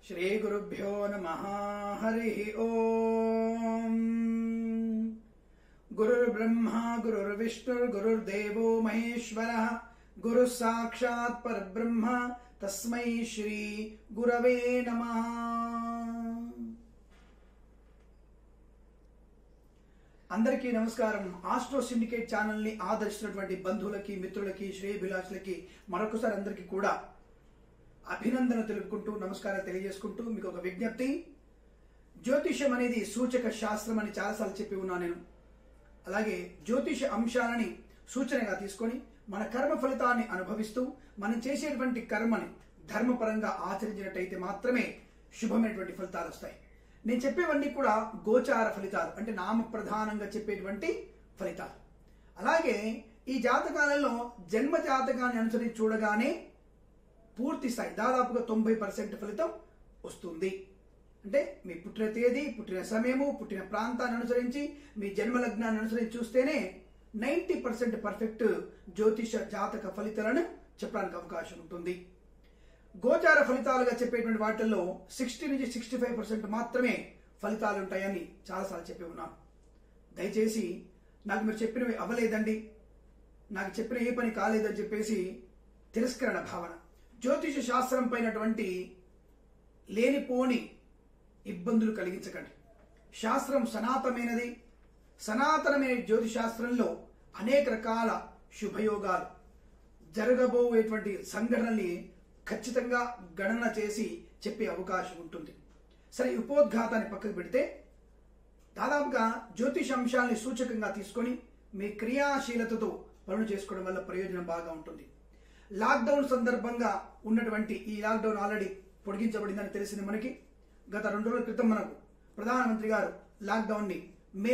श्री गुरुभ्यो नमः। हरि ओम। गुरुर्ब्रह्मा गुरुर्विष्णुर्गुरुर्देवो महेश्वरः गुरु साक्षात् परब्रह्म तस्मै श्री गुरवे नमः। అందరికీ నమస్కారం। ఆస్ట్రో సిండికేట్ ఛానల్ ని ఆదరిస్తున్నటువంటి బంధువులకి మిత్రులకి శ్రేయభిలాషులకి మరొకసారి అందరికీ కూడా అభినందన తెలుపుకుంటూ నమస్కారాలు తెలియజేసుకుంటూ మీకు ఒక విజ్ఞప్తి। జ్యోతిషం అనేది సూచక శాస్త్రం అని చాలాసార్లు చెప్పి ఉన్నాను నేను। అలాగే జ్యోతిష అంశాలని సూచనగా తీసుకొని మన కర్మ ఫలితాన్ని అనుభవిస్తూ మనం చేసేటువంటి కర్మని ధర్మపరంగా ఆచరించినట్టయితే మాత్రమే శుభమైనటువంటి ఫలితాలు వస్తాయి। నేను చెప్పేవన్నీ కూడా గోచార ఫలితాలు, అంటే నామ ప్రధానంగా చెప్పేటువంటి ఫలితాలు। అలాగే ఈ జాతకాలలో జన్మ జాతకాన్ని అనుసరించి చూడగానే పూర్తి స్థాయి దాదాపుగా 90% ఫలితం వస్తుంది। అంటే మీ పుట్టిన తేదీ, పుట్టిన సమయము, పుట్టిన ప్రాంతాన్ని అనుసరించి మీ జన్మ లగ్నాన్ని అనుసరించి చూస్తేనే 90% పర్ఫెక్ట్ జ్యోతిష జాతక ఫలితాలను చెప్పడానికి అవకాశం ఉంటుంది। గోచార ఫలితాలుగా చెప్పేటువంటి వాటిల్లో 60 నుంచి 65% మాత్రమే ఫలితాలు ఉంటాయని చాలాసార్లు చెప్పి ఉన్నాను। దయచేసి నాకు మీరు చెప్పినవి అవ్వలేదండి, నాకు చెప్పిన ఏ పని కాలేదని చెప్పేసి తిరస్కరణ భావన, జ్యోతిష శాస్త్రం పైనటువంటి లేనిపోని ఇబ్బందులు కలిగించకండి। శాస్త్రం సనాతనమైనది। సనాతనమైన జ్యోతిష శాస్త్రంలో అనేక రకాల శుభయోగాలు, జరగబోయేటువంటి సంఘటనల్ని ఖచ్చితంగా గణన చేసి చెప్పే అవకాశం ఉంటుంది। సరే, ఉపోద్ఘాతాన్ని పక్కకు పెడితే దాదాపుగా జ్యోతిష అంశాలని సూచకంగా తీసుకొని మీ క్రియాశీలతతో పనులు చేసుకోవడం వల్ల ప్రయోజనం బాగా ఉంటుంది। లాక్డౌన్ సందర్భంగా ఉన్నటువంటి ఈ లాక్డౌన్ ఆల్రెడీ పొడిగించబడిందని తెలిసింది మనకి। గత 2 రోజుల క్రితం మనకు ప్రధానమంత్రి గారు లాక్డౌన్ని మే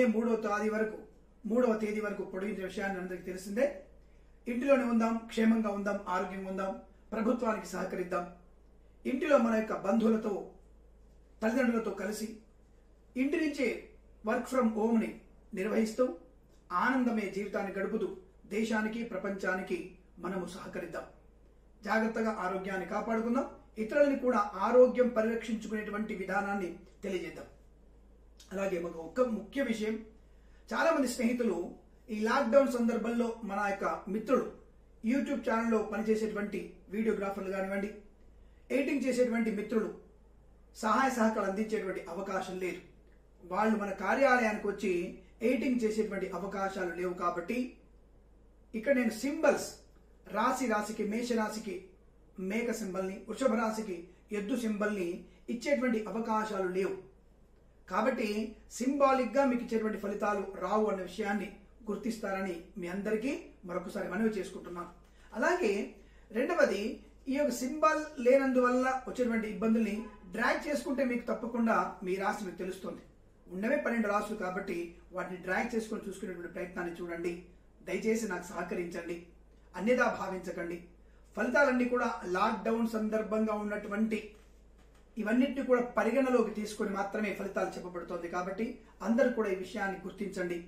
3వ తేదీ వరకు పొడిగించిన విషయాన్ని అందరికీ తెలిసిందే। ఇంటిలోనే ఉందాం, క్షేమంగా ఉందాం, ఆరోగ్యంగా ఉందాం, ప్రభుత్వానికి సహకరిద్దాం। ఇంటిలో మన యొక్క బంధువులతో, తల్లిదండ్రులతో కలిసి ఇంటి నుంచే వర్క్ ఫ్రమ్ హోమ్ని నిర్వహిస్తూ ఆనందమే జీవితాన్ని గడుపుతూ దేశానికి, ప్రపంచానికి మనము సహకరిద్దాం। జాగ్రత్తగా ఆరోగ్యాన్ని కాపాడుకుందాం, ఇతరులని కూడా ఆరోగ్యం పరిరక్షించుకునేటువంటి విధానాన్ని తెలియజేద్దాం। అలాగే ఒక ముఖ్య విషయం, చాలా మంది స్నేహితులు ఈ లాక్డౌన్ సందర్భంలో మన యొక్క మిత్రులు యూట్యూబ్ ఛానల్లో పనిచేసేటువంటి వీడియోగ్రాఫర్లు కానివ్వండి, ఎడిటింగ్ చేసేటువంటి మిత్రులు సహాయ సహకారాలు అందించేటువంటి అవకాశం లేదు। వాళ్ళు మన కార్యాలయానికి వచ్చి ఎడిటింగ్ చేసేటువంటి అవకాశాలు లేవు। కాబట్టి ఇక్కడ నేను సింబల్స్, రాశికి మేషరాశికి మేక సింబల్ని, వృషభ రాశికి ఎద్దు సింబల్ని ఇచ్చేటువంటి అవకాశాలు లేవు। కాబట్టి సింబాలిక్గా మీకు ఇచ్చేటువంటి ఫలితాలు రావు అన్న విషయాన్ని గుర్తిస్తారని మీ అందరికీ మరొకసారి మనవి చేసుకుంటున్నాను। అలాగే రెండవది, ఈ యొక్క సింబల్ లేనందువల్ల వచ్చేటువంటి ఇబ్బందుల్ని డ్రాగ్ చేసుకుంటే మీకు తప్పకుండా మీ రాశి మీకు తెలుస్తుంది। ఉన్నవే 12 రాశులు కాబట్టి వాటిని డ్రాగ్ చేసుకొని చూసుకునేటువంటి ప్రయత్నాన్ని చూడండి। దయచేసి నాకు సహకరించండి, అన్యదా భావించకండి। ఫలితాలన్నీ కూడా లాక్డౌన్ సందర్భంగా ఉన్నటువంటి ఇవన్నిటిని కూడా పరిగణలోకి తీసుకొని మాత్రమే ఫలితాలు చెప్పబడుతోంది। కాబట్టి అందరూ కూడా ఈ విషయాన్ని గుర్తించండి।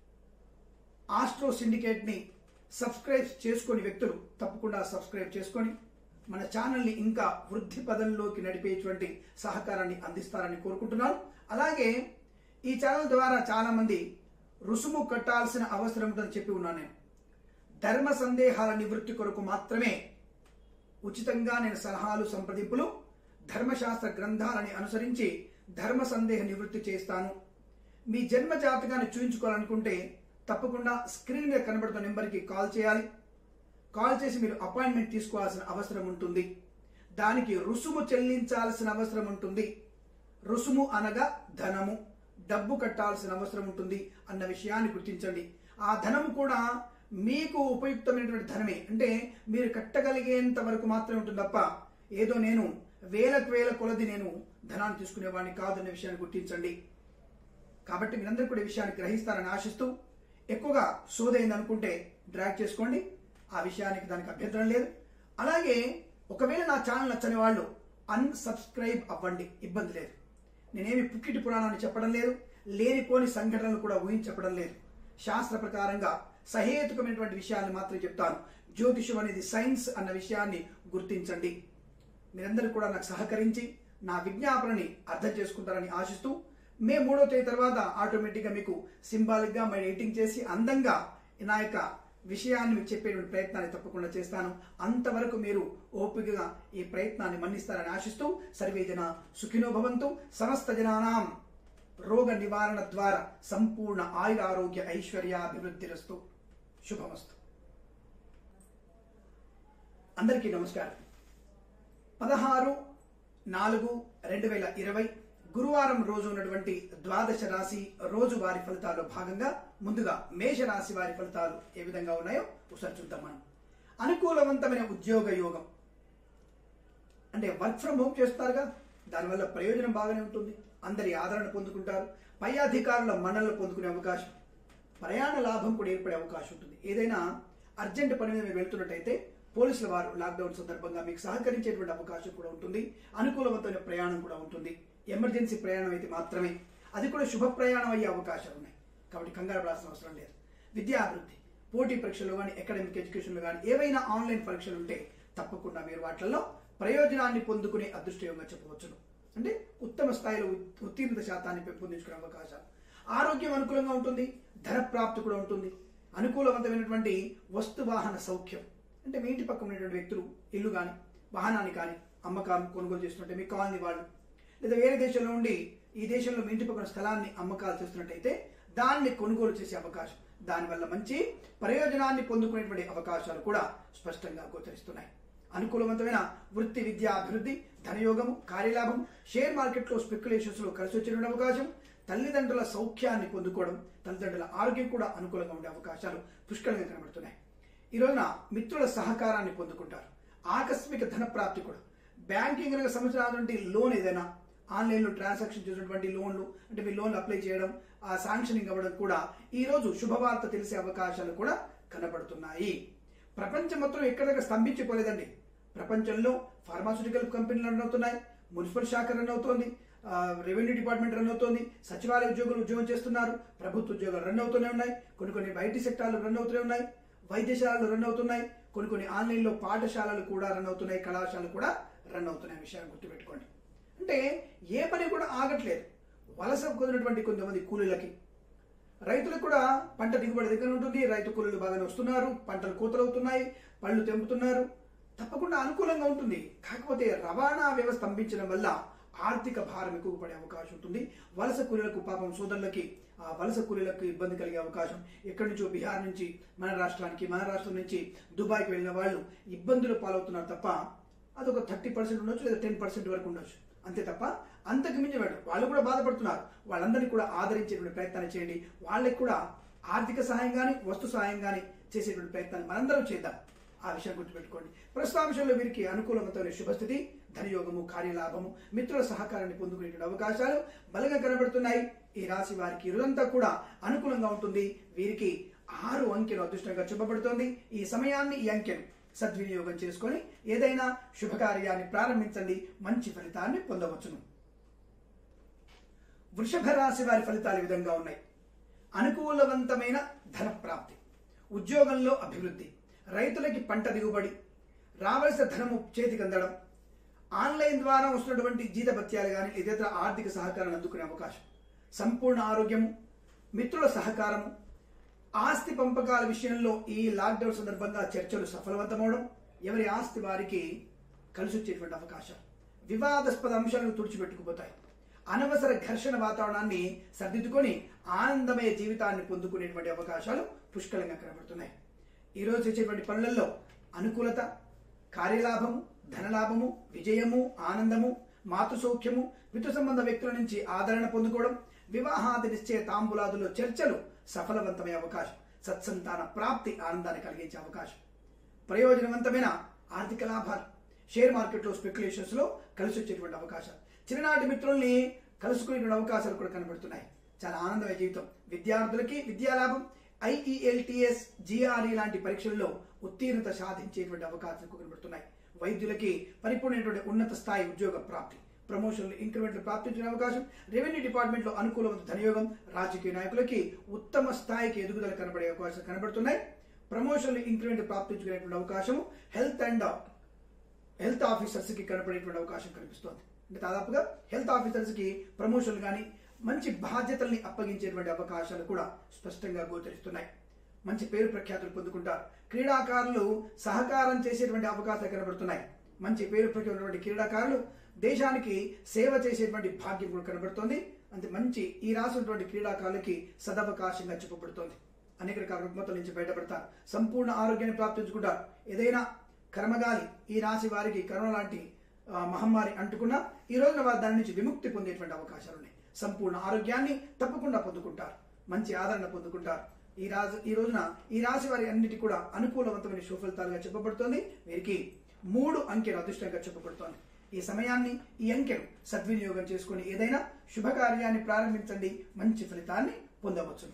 ఆస్ట్రో సిండికేట్ని సబ్స్క్రైబ్ చేసుకొని వ్యక్తులు తప్పకుండా సబ్స్క్రైబ్ చేసుకొని మన ఛానల్ని ఇంకా వృద్ధి పదంలోకి నడిపేటువంటి సహకారాన్ని అందిస్తారని కోరుకుంటున్నాను। అలాగే ఈ ఛానల్ ద్వారా చాలా మంది రుసుము కట్టాల్సిన అవసరం ఉందని చెప్పి ఉన్నాను నేను। ధర్మ సందేహాల నివృత్తి కొరకు మాత్రమే ఉచితంగా నేను సలహాలు, సంప్రదింపులు, ధర్మశాస్త్ర గ్రంథాలని అనుసరించి ధర్మ సందేహ నివృత్తి చేస్తాను। మీ జన్మ జాతకాన్ని చూయించుకోవాలనుకుంటే తప్పకుండా స్క్రీన్ మీద కనబడుతున్న నెంబర్కి కాల్ చేయాలి। కాల్ చేసి మీరు అపాయింట్మెంట్ తీసుకోవాల్సిన అవసరం ఉంటుంది। దానికి రుసుము చెల్లించాల్సిన అవసరం ఉంటుంది। రుసుము అనగా ధనము, డబ్బు కట్టాల్సిన అవసరం ఉంటుంది అన్న విషయాన్ని గుర్తించండి। ఆ ధనము కూడా మీకు ఉపయుక్తమైనటువంటి ధనమే, అంటే మీరు కట్టగలిగేంత వరకు మాత్రమే ఉంటుంది తప్ప ఏదో నేను వేల కొలది నేను ధనాన్ని తీసుకునేవాడిని కాదన్న విషయాన్ని గుర్తించండి। కాబట్టి మీరందరూ కూడా ఈ విషయాన్ని గ్రహిస్తారని ఆశిస్తూ, ఎక్కువగా సోదైంది అనుకుంటే డ్రాగ్ చేసుకోండి, ఆ విషయానికి దానికి అభ్యంతరం లేదు। అలాగే ఒకవేళ నా ఛానల్ నచ్చని వాళ్ళు అన్సబ్స్క్రైబ్ అవ్వండి, ఇబ్బంది లేదు। నేనేమి పుక్కిటి పురాణాన్ని చెప్పడం లేదు, లేనిపోని సంఘటనలు కూడా ఊహించి చెప్పడం లేదు। శాస్త్ర ప్రకారంగా సహేతుకమైనటువంటి విషయాన్ని మాత్రం చెప్తాను। జ్యోతిషం అనేది సైన్స్ అన్న విషయాన్ని గుర్తించండి। మీరందరూ కూడా నాకు సహకరించి నా విజ్ఞాపనని అర్థం చేసుకుంటారని ఆశిస్తూ మే 3వ తేదీ తర్వాత ఆటోమేటిక్గా మీకు సింబాలిక్గా మరి ఎడిటింగ్ చేసి అందంగా నా యొక్క విషయాన్ని మీకు చెప్పేటువంటి ప్రయత్నాన్ని తప్పకుండా చేస్తాను. అంతవరకు మీరు ఓపికగా ఈ ప్రయత్నాన్ని మన్నిస్తారని ఆశిస్తూ సర్వే జన సుఖినో భవంతు. సమస్త జనానాం రోగ నివారణ ద్వారా సంపూర్ణ ఆయురారోగ్య ఐశ్వర్యాభివృద్ధిరస్తు. శుభమస్తు. అందరికీ నమస్కారం. 16/4/2020 గురువారం రోజు ఉన్నటువంటి ద్వాదశ రాశి రోజువారి ఫలితాల్లో భాగంగా ముందుగా మేషరాశి వారి ఫలితాలు ఏ విధంగా ఉన్నాయో ఒకసారి చూద్దాం. మనం అనుకూలవంతమైన ఉద్యోగ యోగం అంటే వర్క్ ఫ్రం హోమ్ చేస్తారుగా, దానివల్ల ప్రయోజనం బాగానే ఉంటుంది. అందరి ఆదరణ పొందుకుంటారు. పై అధికారుల మన్ననలు పొందుకునే అవకాశం, ప్రయాణ లాభం కూడా ఏర్పడే అవకాశం ఉంటుంది. ఏదైనా అర్జెంట్ పని మీద మీరు వెళ్తున్నట్టయితే పోలీసుల వారు లాక్డౌన్ సందర్భంగా మీకు సహకరించేటువంటి అవకాశం కూడా ఉంటుంది. అనుకూలవంతమైన ప్రయాణం కూడా ఉంటుంది. ఎమర్జెన్సీ ప్రయాణం అయితే మాత్రమే, అది కూడా శుభ ప్రయాణం అయ్యే అవకాశాలు ఉన్నాయి. కాబట్టి కంగారు పడాల్సిన అవసరం లేదు. విద్యాభివృద్ధి, పోటీ పరీక్షలు కానీ అకాడమిక్ ఎడ్యుకేషన్లో కానీ ఏవైనా ఆన్లైన్ పరీక్షలు ఉంటే తప్పకుండా మీరు వాటిల్లో ప్రయోజనాన్ని పొందుకునే అదృష్టంగా చెప్పవచ్చును. అంటే ఉత్తమ స్థాయిలో ఉత్తీర్ణత శాతాన్ని పెంపొందించుకునే అవకాశాలు. ఆరోగ్యం అనుకూలంగా ఉంటుంది. ధన ప్రాప్తి కూడా ఉంటుంది. అనుకూలవంతమైనటువంటి వస్తు వాహన సౌఖ్యం అంటే మీ ఇంటి పక్కన ఉన్నటువంటి వ్యక్తులు ఇల్లు కానీ వాహనాన్ని కానీ అమ్మకాలు కొనుగోలు చేస్తుంటే మీ కాలనీ వాళ్ళు లేదా వేరే దేశంలో ఉండి ఈ దేశంలో మీ ఇంటి పక్కన స్థలాన్ని అమ్మకాలు చేస్తున్నట్టయితే దాన్ని కొనుగోలు చేసే అవకాశం, దానివల్ల మంచి ప్రయోజనాన్ని పొందుకునేటువంటి అవకాశాలు కూడా స్పష్టంగా గోచరిస్తున్నాయి. అనుకూలవంతమైన వృత్తి విద్యా అభివృద్ధి, ధనయోగము, కార్యలాభం, షేర్ మార్కెట్లో స్పెక్యులేషన్స్ లో కలిసి వచ్చేటువంటి అవకాశం, తల్లిదండ్రుల సౌఖ్యాన్ని పొందుకోవడం, తల్లిదండ్రుల ఆరోగ్యం కూడా అనుకూలంగా ఉండే అవకాశాలు పుష్కలంగా కనబడుతున్నాయి. ఈ రోజున మిత్రుల సహకారాన్ని పొందుకుంటారు. ఆకస్మిక ధన ప్రాప్తి కూడా. బ్యాంకింగ్ సంబంధించినటువంటి లోన్ ఏదైనా ఆన్లైన్లో ట్రాన్సాక్షన్ చేసినటువంటి లోన్లు అంటే మీ లోన్లు అప్లై చేయడం, ఆ శాంక్షనింగ్ అవ్వడం కూడా ఈ రోజు శుభవార్త తెలిసే అవకాశాలు కూడా కనబడుతున్నాయి. ప్రపంచం మొత్తం ఎక్కడెక్కడ స్తంభించిపోలేదండి. ప్రపంచంలో ఫార్మాస్యూటికల్ కంపెనీలు రన్ అవుతున్నాయి, మున్సిపల్ శాఖ రన్ అవుతోంది, రెవెన్యూ డిపార్ట్మెంట్ రన్ అవుతోంది, సచివాలయ ఉద్యోగులు ఉద్యోగం చేస్తున్నారు, ప్రభుత్వ ఉద్యోగాలు రన్ అవుతూనే ఉన్నాయి, కొన్ని ఐటీ సెక్టార్లు రన్ అవుతూనే ఉన్నాయి, వైద్యశాలలు రన్ అవుతున్నాయి, కొన్ని ఆన్లైన్లో పాఠశాలలు కూడా రన్ అవుతున్నాయి, కళాశాలలు కూడా రన్ అవుతున్నాయి. విషయాన్ని గుర్తుపెట్టుకోండి. అంటే ఏ పని కూడా ఆగట్లేదు. వలస కుదిరినటువంటి కొంతమంది కూలీలకి, రైతులకు కూడా పంట దిగుబడి దగ్గర ఉంటుంది. రైతు కూలీలు బాగానే వస్తున్నారు, పంటలు కోతలవుతున్నాయి, పళ్ళు తెంపుతున్నారు. తప్పకుండా అనుకూలంగా ఉంటుంది. కాకపోతే రవాణా వ్యవస్థ స్తంభించడం వల్ల ఆర్థిక భారం ఎక్కువ పడే అవకాశం ఉంటుంది. వలస కూలీలకు పాపం సోదరులకి, ఆ వలస కూలీలకు ఇబ్బంది కలిగే అవకాశం. ఎక్కడి నుంచో బీహార్ నుంచి మన రాష్ట్రానికి, మన రాష్ట్రం నుంచి దుబాయ్కి వెళ్ళిన వాళ్ళు ఇబ్బందులు పాలవుతున్నారు తప్ప అదొక 30% ఉండొచ్చు లేదా 10% వరకు ఉండొచ్చు. అంతే తప్ప అంతకు మించి వాళ్ళు కూడా బాధపడుతున్నారు. వాళ్ళందరినీ కూడా ఆదరించేటువంటి ప్రయత్నాన్ని చేయండి. వాళ్ళకి కూడా ఆర్థిక సహాయం కానీ వస్తు సహాయం కానీ చేసేటువంటి ప్రయత్నాన్ని మనందరం చేద్దాం. ఆ విషయం గుర్తుపెట్టుకోండి. ప్రస్తుతాంశంలో వీరికి అనుకూలమైన శుభస్థితి, ధనయోగము, కార్యలాభము, మిత్రుల సహకారాన్ని పొందుకునేటువంటి అవకాశాలు బలంగా కనబడుతున్నాయి. ఈ రాశి వారికి రోజంతా కూడా అనుకూలంగా ఉంటుంది. వీరికి 6 అంకెలు అదృష్టంగా చెప్పబడుతోంది. ఈ సమయాన్ని, ఈ అంకెను సద్వినియోగం చేసుకొని ఏదైనా శుభకార్యాన్ని ప్రారంభించండి. మంచి ఫలితాన్ని పొందవచ్చును. వృషభ రాశి వారి ఫలితాలు ఈ విధంగా ఉన్నాయి. అనుకూలవంతమైన ధన ప్రాప్తి, ఉద్యోగంలో అభివృద్ధి, రైతులకి పంట దిగుబడి, రావలసిన ధనము చేతికి అందడం, ఆన్లైన్ ద్వారా వస్తున్నటువంటి జీతభత్యాలు కానీ ఇతర ఆర్థిక సహకారాన్ని అందుకునే అవకాశం, సంపూర్ణ ఆరోగ్యము, మిత్రుల సహకారము, ఆస్తి పంపకాల విషయంలో ఈ లాక్డౌన్ సందర్భంగా చర్చలు సఫలవంతమవడం, ఎవరి ఆస్తి వారికి కలిసి వచ్చేటువంటి అవకాశాలు, వివాదాస్పద అంశాలను తుడిచిపెట్టుకుపోతాయి, అనవసర ఘర్షణ వాతావరణాన్ని సర్దిద్దుకొని ఆనందమయ జీవితాన్ని పొందుకునేటువంటి అవకాశాలు పుష్కలంగా కనబడుతున్నాయి. ఈరోజు చేసేటువంటి పనులలో అనుకూలత, కార్యలాభము, ధనలాభము, విజయము, ఆనందము, మాతృ సౌఖ్యము, పితృ సంబంధ వ్యక్తుల నుంచి ఆదరణ పొందుకోవడం, వివాహాది నిశ్చయ తాంబూలాదులో చర్చలు సఫలవంతమయ్యే అవకాశం, సత్సంతాన ప్రాప్తి ఆనందాన్ని కలిగించే అవకాశం, ప్రయోజనవంతమైన ఆర్థిక లాభాలు, షేర్ మార్కెట్లో స్పెక్యులేషన్స్ లో కలిసి వచ్చేటువంటి అవకాశాలు, చిన్ననాటి మిత్రుల్ని కలుసుకునే అవకాశాలు కూడా కనబడుతున్నాయి. చాలా ఆనందమయ జీవితం. విద్యార్థులకి విద్యాలాభం, IELTS, GRE లాంటి పరీక్షల్లో ఉత్తీర్ణత సాధించేటువంటి అవకాశాలు కనబడుతున్నాయి. వైద్యులకి పరిపూర్ణమైనటువంటి ఉన్నత స్థాయి ఉద్యోగ ప్రాప్తి, ప్రమోషన్లు, ఇంక్రిమెంట్లు ప్రాప్తించిన అవకాశం, రెవెన్యూ డిపార్ట్మెంట్లో అనుకూలమైన ధనయోగం, రాజకీయ నాయకులకి ఉత్తమ స్థాయికి ఎదుగుదల కనబడే అవకాశాలు కనబడుతున్నాయి. ప్రమోషన్లు, ఇంక్రిమెంట్ ప్రాప్తించుకునేటువంటి అవకాశం, హెల్త్ ఆఫీసర్స్ కి కనబడేటువంటి అవకాశం కనిపిస్తోంది. అంటే దాదాపుగా హెల్త్ ఆఫీసర్స్కి ప్రమోషన్లు కానీ మంచి బాధ్యతల్ని అప్పగించేటువంటి అవకాశాలు కూడా స్పష్టంగా గోచరిస్తున్నాయి. మంచి పేరు ప్రఖ్యాతులు పొందుకుంటారు. క్రీడాకారులు సహకారం చేసేటువంటి అవకాశాలు కనబడుతున్నాయి. మంచి పేరు ప్రఖ్యాతున్నటువంటి క్రీడాకారులు దేశానికి సేవ చేసేటువంటి భాగ్యం కూడా కనబడుతోంది. అంతే మంచి ఈ రాసినటువంటి క్రీడాకారులకి సదవకాశంగా చెప్పబడుతోంది. అనేక రకాల రుగ్మతల నుంచి బయటపడతారు. సంపూర్ణ ఆరోగ్యాన్ని ప్రాప్తించుకుంటారు. ఏదైనా కర్మగాలి ఈ రాశి వారికి కరోనా లాంటి మహమ్మారి అంటుకున్నా ఈ రోజున వారు దాని నుంచి విముక్తి పొందేటువంటి అవకాశాలు ఉన్నాయి. సంపూర్ణ ఆరోగ్యాన్ని తప్పకుండా పొందుకుంటారు. మంచి ఆదరణ పొందుకుంటారు. ఈ రోజున ఈ రాశి వారి అన్నిటి కూడా అనుకూలవంతమైన సుఫలితాలుగా చెప్పబడుతోంది. వీరికి 3 అంకెలు అదృష్టంగా చెప్పబడుతోంది. ఈ సమయాన్ని ఈ అంకెను సద్వినియోగం చేసుకుని ఏదైనా శుభకార్యాన్ని ప్రారంభించండి. మంచి ఫలితాన్ని పొందవచ్చును.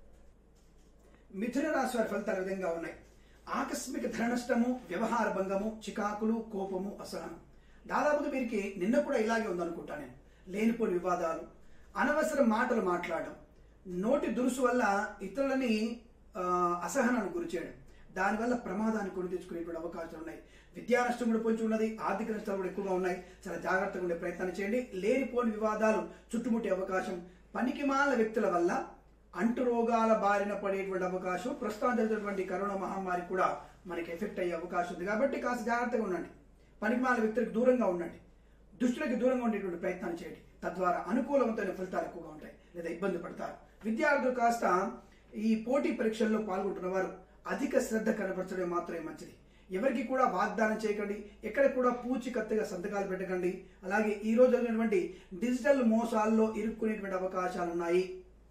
మిథున రాశి వారి ఫలితాలు విధంగా ఉన్నాయి. ఆకస్మిక ధన నష్టము, వ్యవహార భంగము, చికాకులు, కోపము, అసహనం. దాదాపుగా వీరికి నిన్న కూడా ఇలాగే ఉందనుకుంటా నేను. లేనిపోని వివాదాలు, అనవసర మాటలు మాట్లాడడం, నోటి దురుసు వల్ల ఇతరులని అసహనానికి గురి చేయడం, దానివల్ల ప్రమాదాన్ని కొని తెచ్చుకునేటువంటి అవకాశాలు ఉన్నాయి. విద్యా నష్టం కూడా పొంచి ఉన్నది. ఆర్థిక నష్టాలు కూడా ఎక్కువగా ఉన్నాయి. చాలా జాగ్రత్తగా ఉండే ప్రయత్నం చేయండి. లేనిపోని వివాదాలు చుట్టుముట్టే అవకాశం, పనికిమాల వ్యక్తుల వల్ల అంటు రోగాల బారిన పడేటువంటి అవకాశం, ప్రస్తుతం జరిగినటువంటి కరోనా మహమ్మారి కూడా మనకి ఎఫెక్ట్ అయ్యే అవకాశం ఉంది. కాబట్టి కాస్త జాగ్రత్తగా ఉండండి. పనికిమాల వ్యక్తులకు దూరంగా ఉండండి. దుష్టులకు దూరంగా ఉండేటువంటి ప్రయత్నం చేయండి. తద్వారా అనుకూలవంతమైన ఫలితాలు ఎక్కువగా ఉంటాయి. లేదా ఇబ్బంది పడతారు. విద్యార్థులు కాస్త ఈ పోటీ పరీక్షల్లో పాల్గొంటున్న వారు అధిక శ్రద్ధ కనబరచడం మాత్రమే మంచిది. ఎవరికి కూడా వాగ్దానం చేయకండి. ఎక్కడ కూడా పూచికత్తుగా సంతకాలు పెట్టకండి. అలాగే ఈ రోజు జరిగినటువంటి డిజిటల్ మోసాల్లో ఇరుక్కునేటువంటి అవకాశాలు ఉన్నాయి.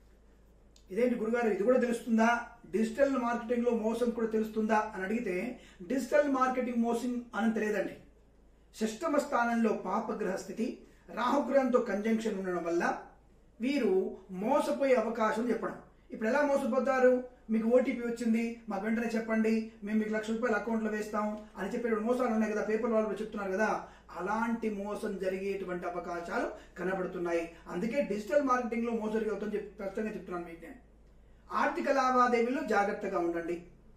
ఇదేంటి గురుగారు, ఇది కూడా తెలుస్తుందా? డిజిటల్ మార్కెటింగ్ లో మోసం కూడా తెలుస్తుందా అని అడిగితే, డిజిటల్ మార్కెటింగ్ మోసం అని తెలియదండి. షష్టమ స్థానంలో పాపగ్రహ స్థితి, రాహుగ్రహంతో కంజంక్షన్ ఉండడం వల్ల వీరు మోసపోయే అవకాశం చెప్పడం. ఇప్పుడు ఎలా మోసపోతారు? మీకు ఓటీపీ వచ్చింది, మాకు వెంటనే చెప్పండి, మేము మీకు ₹1,00,000 అకౌంట్లో వేస్తాం అని చెప్పే మోసాలు ఉన్నాయి కదా, పేపర్ వాళ్ళు చెప్తున్నారు కదా, అలాంటి మోసం జరిగేటువంటి అవకాశాలు కనబడుతున్నాయి. అందుకే డిజిటల్ మార్కెటింగ్ లో మోసం అవుతుందని చెప్పి స్పష్టంగా చెప్తున్నాను మీకు నేను. ఆర్థిక లావాదేవీల్లో జాగ్రత్తగా ఉండండి.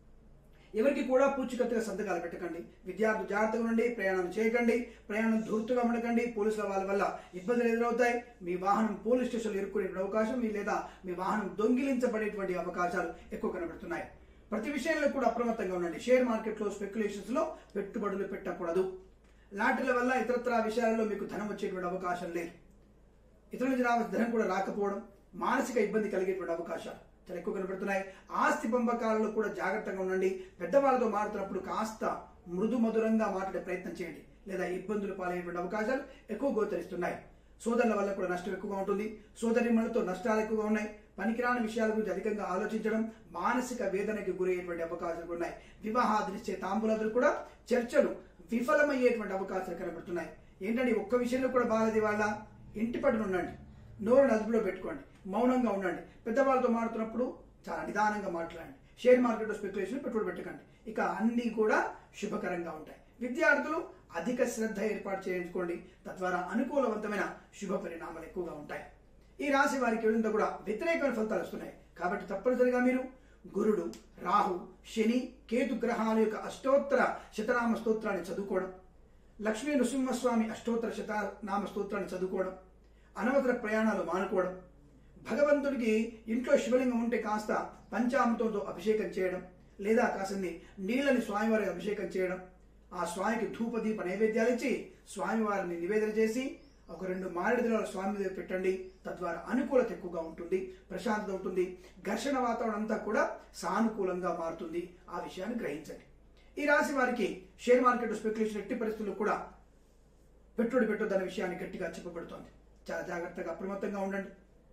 ఎవరికి కూడా పూచికత్తుగా సంతకాలు పెట్టకండి. విద్యార్థులు జాగ్రత్తగా ఉండండి. ప్రయాణం చేయకండి. ప్రయాణం ధూర్తుగా ఉండకండి. పోలీసుల వాళ్ళ వల్ల ఇబ్బందులు ఎదురవుతాయి. మీ వాహనం పోలీస్ స్టేషన్లో ఇరుక్కునే అవకాశం, లేదా మీ వాహనం దొంగిలించబడేటువంటి అవకాశాలు ఎక్కువ కనబడుతున్నాయి. ప్రతి విషయంలో కూడా అప్రమత్తంగా ఉండండి. షేర్ మార్కెట్లో స్పెక్యులేషన్స్ లో పెట్టుబడులు పెట్టకూడదు. లాటరీల వల్ల ఇతరత్ర విషయాలలో మీకు ధనం వచ్చేటువంటి అవకాశం లేదు. ఇతరుల నుంచి రావాల్సిన ధనం కూడా రాకపోవడం, మానసిక ఇబ్బంది కలిగేటువంటి అవకాశాలు చాలా ఎక్కువ కనబడుతున్నాయి. ఆస్తి పంపకాలలో కూడా జాగ్రత్తగా ఉండండి. పెద్దవాళ్ళతో మాట్లాడుతున్నప్పుడు కాస్త మృదు మధురంగా మాట్లాడే ప్రయత్నం చేయండి, లేదా ఇబ్బందులు పాలయ్యేటువంటి అవకాశాలు ఎక్కువ గోచరిస్తున్నాయి. సోదరుల వల్ల కూడా నష్టం ఎక్కువగా ఉంటుంది. సోదరిమణులతో నష్టాలు ఎక్కువగా ఉన్నాయి. పనికిరాని విషయాల గురించి అధికంగా ఆలోచించడం, మానసిక వేదనకి గురయ్యేటువంటి అవకాశాలు ఉన్నాయి. వివాహాదినిచ్చే తాంబూలాదులు కూడా చర్చలు విఫలమయ్యేటువంటి అవకాశాలు కనబడుతున్నాయి. ఏంటంటే ఒక్క విషయంలో కూడా బాధది వాళ్ళ ఇంటి పట్టున ఉండండి. నోరును అదుపులో పెట్టుకోండి. మౌనంగా ఉండండి. పెద్దవాళ్ళతో మాట్లాడుతున్నప్పుడు చాలా నిదానంగా మాట్లాడండి. షేర్ మార్కెట్లో స్పెక్యులేషన్ పెట్టుబడి పెట్టకండి. ఇక అన్నీ కూడా శుభకరంగా ఉంటాయి. విద్యార్థులు అధిక శ్రద్ధ ఏర్పాటు చేయించుకోండి. తద్వారా అనుకూలవంతమైన శుభ పరిణామాలు ఎక్కువగా ఉంటాయి. ఈ రాశి వారికి ఏదంతా కూడా వ్యతిరేకమైన ఫలితాలు వస్తున్నాయి. కాబట్టి తప్పనిసరిగా మీరు గురుడు, రాహు, శని, కేతు గ్రహాల యొక్క అష్టోత్తర శతనామ స్తోత్రాన్ని చదువుకోవడం, లక్ష్మీ నృసింహస్వామి అష్టోత్తర శతనామ స్తోత్రాన్ని చదువుకోవడం, అనవసర ప్రయాణాలు మానుకోవడం, భగవంతుడికి ఇంట్లో శివలింగం ఉంటే కాస్త పంచామృతంతో అభిషేకం చేయడం, లేదా కాసన్ని నీళ్ళని స్వామివారికి అభిషేకం చేయడం, ఆ స్వామికి ధూపదీప నైవేద్యాలు ఇచ్చి స్వామివారిని నివేదన చేసి ఒక 2 మారేడు దళాలు స్వామి దగ్గర పెట్టండి. తద్వారా అనుకూలత ఎక్కువగా ఉంటుంది, ప్రశాంతత ఉంటుంది. ఘర్షణ వాతావరణం అంతా కూడా సానుకూలంగా మారుతుంది. ఆ విషయాన్ని గ్రహించండి. ఈ రాశి వారికి షేర్ మార్కెట్ స్పెక్యులేషన్ ఎట్టి పరిస్థితుల్లో కూడా పెట్టుబడి పెట్టొద్దన్న విషయాన్ని గట్టిగా చెప్పబడుతోంది. చాలా జాగ్రత్తగా అప్రమత్తంగా ఉండండి.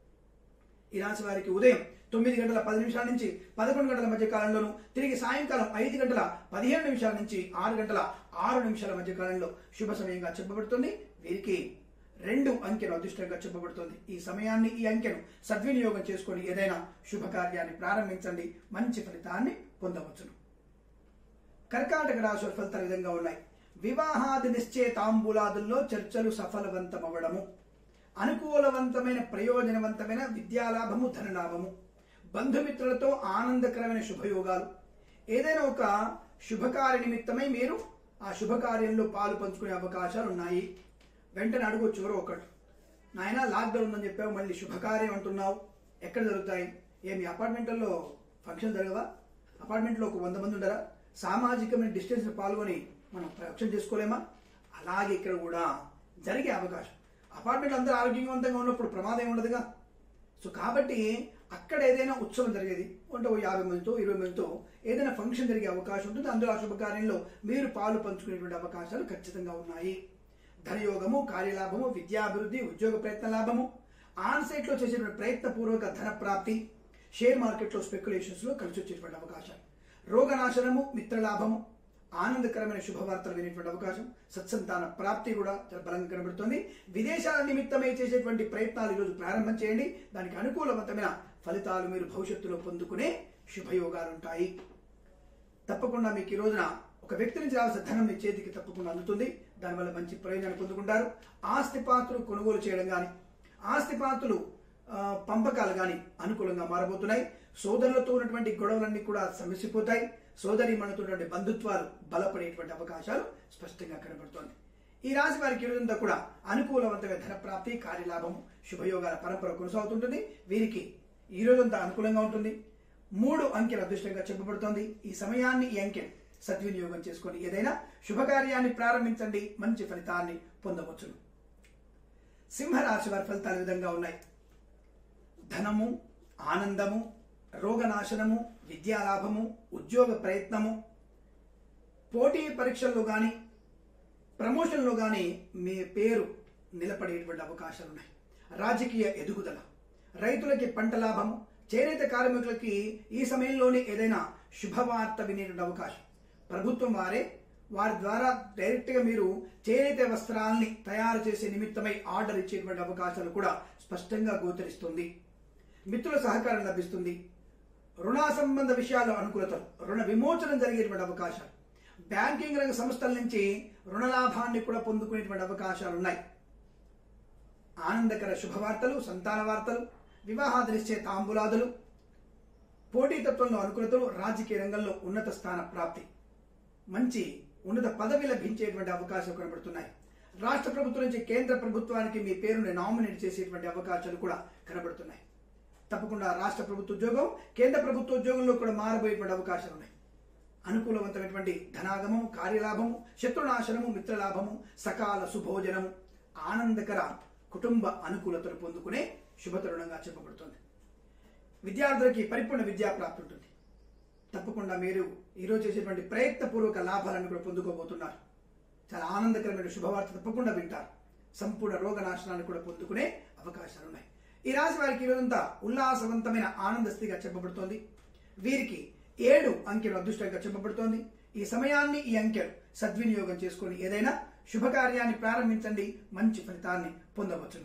ఈ రాశి వారికి ఉదయం 9:10 నుంచి 11 మధ్య కాలంలోను, తిరిగి సాయంకాలం 5:15 నుంచి 6:06 మధ్య కాలంలో శుభ సమయంగా చెప్పబడుతుంది. వీరికి 2 అంకెను అదృష్టంగా చెప్పబడుతుంది. ఈ సమయాన్ని, ఈ అంకెను సద్వినియోగం చేసుకొని ఏదైనా శుభకార్యాన్ని ప్రారంభించండి. మంచి ఫలితాన్ని పొందవచ్చును. కర్కాటక రాశి ఫలితాలు విధంగా ఉన్నాయి. వివాహాది నిశ్చయ తాంబూలాదుల్లో చర్చలు సఫలవంతమవ్వడము, అనుకూలవంతమైన ప్రయోజనవంతమైన విద్యాలాభము, ధనలాభము, బంధుమిత్రులతో ఆనందకరమైన శుభయోగాలు, ఏదైనా ఒక శుభకార్య నిమిత్తమై మీరు ఆ శుభకార్యంలో పాలు పంచుకునే అవకాశాలు ఉన్నాయి. వెంటనే అడగొచ్చు ఎవరో ఒకటి, నాయన లాక్డౌన్ ఉందని చెప్పావు, మళ్ళీ శుభకార్యం అంటున్నావు, ఎక్కడ జరుగుతాయి? ఏమి అపార్ట్మెంట్లలో ఫంక్షన్ జరగవా? అపార్ట్మెంట్లో ఒక 100 మంది ఉండరా? సామాజికమైన డిస్టెన్స్ పాల్గొని మనం ఫంక్షన్ చేసుకోలేమా? అలాగే ఇక్కడ కూడా జరిగే అవకాశం. అపార్ట్మెంట్ అందరూ ఆరోగ్యవంతంగా ఉన్నప్పుడు ప్రమాదం ఉండదుగా. సో కాబట్టి అక్కడ ఏదైనా ఉత్సవం జరిగేది అంటే 50 మందితో 20 మందితో ఏదైనా ఫంక్షన్ జరిగే అవకాశం ఉంటుంది. అందులో ఆ శుభకార్యంలో మీరు పాలు పంచుకునేటువంటి అవకాశాలు ఖచ్చితంగా ఉన్నాయి. ధనయోగము, కార్యలాభము, విద్యాభివృద్ధి, ఉద్యోగ ప్రయత్న లాభము, ఆన్సైట్లో చేసేటువంటి ప్రయత్నపూర్వక ధన ప్రాప్తి, షేర్ మార్కెట్లో స్పెక్యులేషన్స్లో కలిసి వచ్చేటువంటి అవకాశాలు, రోగనాశనము, మిత్రలాభము, ఆనందకరమైన శుభవార్తలు వినేటువంటి అవకాశం, సత్సంతాన ప్రాప్తి కూడా చాలా బలంగా కనబడుతుంది. విదేశాల నిమిత్తమై చేసేటువంటి ప్రయత్నాలు ఈరోజు ప్రారంభం చేయండి. దానికి అనుకూలవంతమైన ఫలితాలు మీరు భవిష్యత్తులో పొందుకునే శుభయోగాలు ఉంటాయి. తప్పకుండా మీకు ఈ రోజున ఒక వ్యక్తి నుంచి రావాల్సిన ధనం మీ చేతికి తప్పకుండా అందుతుంది. దానివల్ల మంచి ప్రయోజనాన్ని పొందుకుంటారు. ఆస్తిపాత్రలు కొనుగోలు చేయడం కానీ, ఆస్తిపాత్రలు పంపకాలు కానీ అనుకూలంగా మారబోతున్నాయి. సోదరులతో ఉన్నటువంటి గొడవలన్నీ కూడా సమసిపోతాయి. సోదరి మనతో బంధుత్వాలు బలపడేటువంటి అవకాశాలు స్పష్టంగా కనబడుతోంది. ఈ రాశి వారికి ఈ రోజంతా కూడా అనుకూలవంతమైన ధన ప్రాప్తి, కార్యలాభము, శుభయోగాల పరంపర కొనసాగుతుంటుంది. వీరికి ఈ రోజంతా అనుకూలంగా ఉంటుంది. 3 అంకెల అదృష్టంగా చెప్పబడుతోంది. ఈ సమయాన్ని, ఈ అంకెను సద్వినియోగం చేసుకొని ఏదైనా శుభకార్యాన్ని ప్రారంభించండి, మంచి ఫలితాన్ని పొందవచ్చును. సింహరాశి వారి ఫలితాలు ఈ విధంగా ఉన్నాయి. ధనము, ఆనందము, రోగనాశనము, విద్యాలాభము, ఉద్యోగ ప్రయత్నము, పోటీ పరీక్షల్లో కానీ ప్రమోషన్లో కానీ మీ పేరు నిలబడేటువంటి అవకాశాలు ఉన్నాయి. రాజకీయ ఎదుగుదల, రైతులకి పంట లాభము, చేనేత కార్మికులకి ఈ సమయంలోనే ఏదైనా శుభవార్త వినేటువంటి అవకాశం. ప్రభుత్వం వారి ద్వారా డైరెక్ట్గా మీరు చేనేత వస్త్రాల్ని తయారు చేసే నిమిత్తమై ఆర్డర్ ఇచ్చేటువంటి అవకాశాలు కూడా స్పష్టంగా గోచరిస్తుంది. మిత్రుల సహకారం లభిస్తుంది. రుణ సంబంధ విషయాల్లో అనుకూలతలు, రుణ విమోచనం జరిగేటువంటి అవకాశాలు, బ్యాంకింగ్ రంగ సంస్థల నుంచి రుణలాభాన్ని కూడా పొందుకునేటువంటి అవకాశాలు ఉన్నాయి. ఆనందకర శుభవార్తలు, సంతాన వార్తలు, వివాహాది నిశ్చయ తాంబూలాదులు, పోటీతత్వంలో అనుకూలతలు, రాజకీయ రంగంలో ఉన్నత స్థాన ప్రాప్తి, మంచి ఉన్నత పదవి లభించేటువంటి అవకాశాలు కనబడుతున్నాయి. రాష్ట్ర ప్రభుత్వం నుంచి కేంద్ర ప్రభుత్వానికి మీ పేరుని నామినేట్ చేసేటువంటి అవకాశాలు కూడా కనబడుతున్నాయి. తప్పకుండా రాష్ట్ర ప్రభుత్వ ఉద్యోగం, కేంద్ర ప్రభుత్వ ఉద్యోగంలో కూడా మారబోయేటువంటి అవకాశాలు ఉన్నాయి. అనుకూలవంతమైనటువంటి ధనాగమము, కార్యలాభము, శత్రునాశనము, మిత్రలాభము, సకాల శుభోజనము, ఆనందకర కుటుంబ అనుకూలతలు పొందుకునే శుభతరుణంగా చెప్పబడుతుంది. విద్యార్థులకి పరిపూర్ణ విద్యా ప్రాప్తి ఉంటుంది. తప్పకుండా మీరు ఈరోజు చేసేటువంటి ప్రయత్నపూర్వక లాభాలను కూడా పొందుకోబోతున్నారు. చాలా ఆనందకరమైన శుభవార్త తప్పకుండా వింటారు. సంపూర్ణ రోగనాశనాన్ని కూడా పొందుకునే అవకాశాలు ఉన్నాయి. ఈ రాశి వారికి ఈరోజంతా ఉల్లాసవంతమైన ఆనంద స్థితిగా చెప్పబడుతోంది. వీరికి 7 అంకెలు అదృష్టంగా చెప్పబడుతోంది. ఈ సమయాన్ని, ఈ అంకెలు సద్వినియోగం చేసుకొని ఏదైనా శుభకార్యాన్ని ప్రారంభించండి, మంచి ఫలితాన్ని పొందవచ్చును.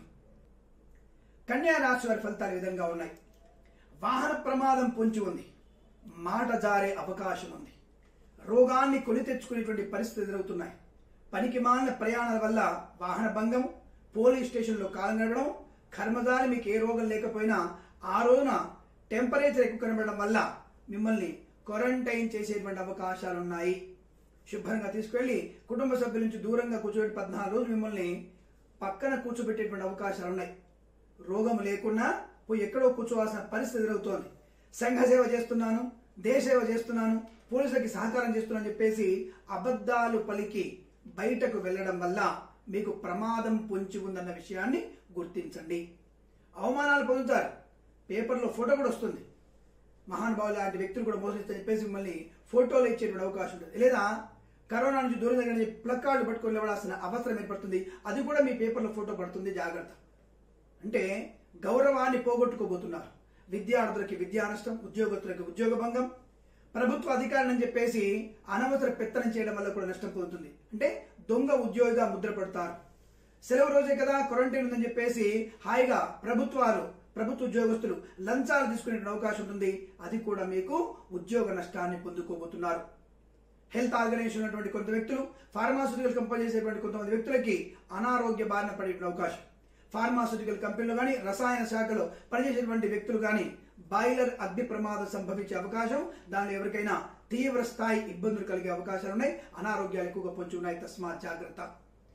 కన్యా రాశి వారి ఫలితాలు ఈ విధంగా ఉన్నాయి. వాహన ప్రమాదం పొంచి ఉంది. మాట జారే అవకాశం ఉంది. రోగాన్ని కొని తెచ్చుకునేటువంటి పరిస్థితులు ఎదురవుతున్నాయి. పనికి మాలిన ప్రయాణాల వల్ల వాహన భంగం, పోలీస్ స్టేషన్లో కాలం గడవడం, కర్మదారి మీకు ఏ రోగం లేకపోయినా ఆ రోజున టెంపరేచర్ ఎక్కువ కనబడడం వల్ల మిమ్మల్ని క్వారంటైన్ చేసేటువంటి అవకాశాలు ఉన్నాయి. శుభ్రంగా తీసుకెళ్లి కుటుంబ సభ్యుల నుంచి దూరంగా కూర్చోబెట్టి 14 రోజులు మిమ్మల్ని పక్కన కూర్చోబెట్టేటువంటి అవకాశాలు ఉన్నాయి. రోగం లేకున్నా పోయి ఎక్కడో కూర్చోవాల్సిన పరిస్థితి ఎదురవుతోంది. సంఘ సేవ చేస్తున్నాను, దేశ సేవ చేస్తున్నాను, పోలీసులకి సహకారం చేస్తున్నాను చెప్పేసి అబద్ధాలు పలికి బయటకు వెళ్ళడం వల్ల మీకు ప్రమాదం పొంచి ఉందన్న విషయాన్ని గుర్తించండి. అవమానాలు పొందుతారు. పేపర్లో ఫోటో కూడా వస్తుంది. మహానుభావులు లాంటి వ్యక్తులు కూడా మోసగిస్తారని చెప్పేసి మిమ్మల్ని ఫోటోలు ఇచ్చేటువంటి అవకాశం ఉంటుంది. లేదా కరోనా నుంచి దూరం దగ్గర ప్లక్కార్డు పట్టుకొని వెళ్ళవలసిన అవసరం ఏర్పడుతుంది. అది కూడా మీ పేపర్లో ఫోటో పడుతుంది. జాగ్రత్త. అంటే గౌరవాన్ని పోగొట్టుకోబోతున్నారు. విద్యార్థులకి విద్యా నష్టం, ఉద్యోగస్తులకి ఉద్యోగ భంగం, ప్రభుత్వ అధికారులని చెప్పేసి అనవసర పెత్తనం చేయడం వల్ల కూడా నష్టం పొందుతుంది. అంటే దొంగ ఉద్యోగిగా ముద్రపడతారు. సెలవు రోజే కదా, క్వారంటైన్ ఉందని చెప్పేసి హాయిగా ప్రభుత్వ ఉద్యోగస్తులు లంచాలు తీసుకునే అవకాశం ఉంటుంది. అది కూడా మీకు ఉద్యోగ నష్టాన్ని పొందుకోబోతున్నారు. హెల్త్ ఆర్గనైజేషన్ ఉన్నటువంటి కొంత వ్యక్తులు, ఫార్మాస్యూటికల్ కంపెనీ చేసేటువంటి కొంతమంది వ్యక్తులకి అనారోగ్య బారిన పడే అవకాశం. ఫార్మాస్యూటికల్ కంపెనీలో కానీ, రసాయన శాఖలో పనిచేసేటువంటి వ్యక్తులు కానీ బాయిలర్ అగ్ని ప్రమాదం సంభవించే అవకాశం, దానిలో ఎవరికైనా తీవ్ర స్థాయి ఇబ్బందులు కలిగే అవకాశాలు ఉన్నాయి. అనారోగ్యాలు ఎక్కువగా పొంచి ఉన్నాయి. తస్మాత్ జాగ్రత్త.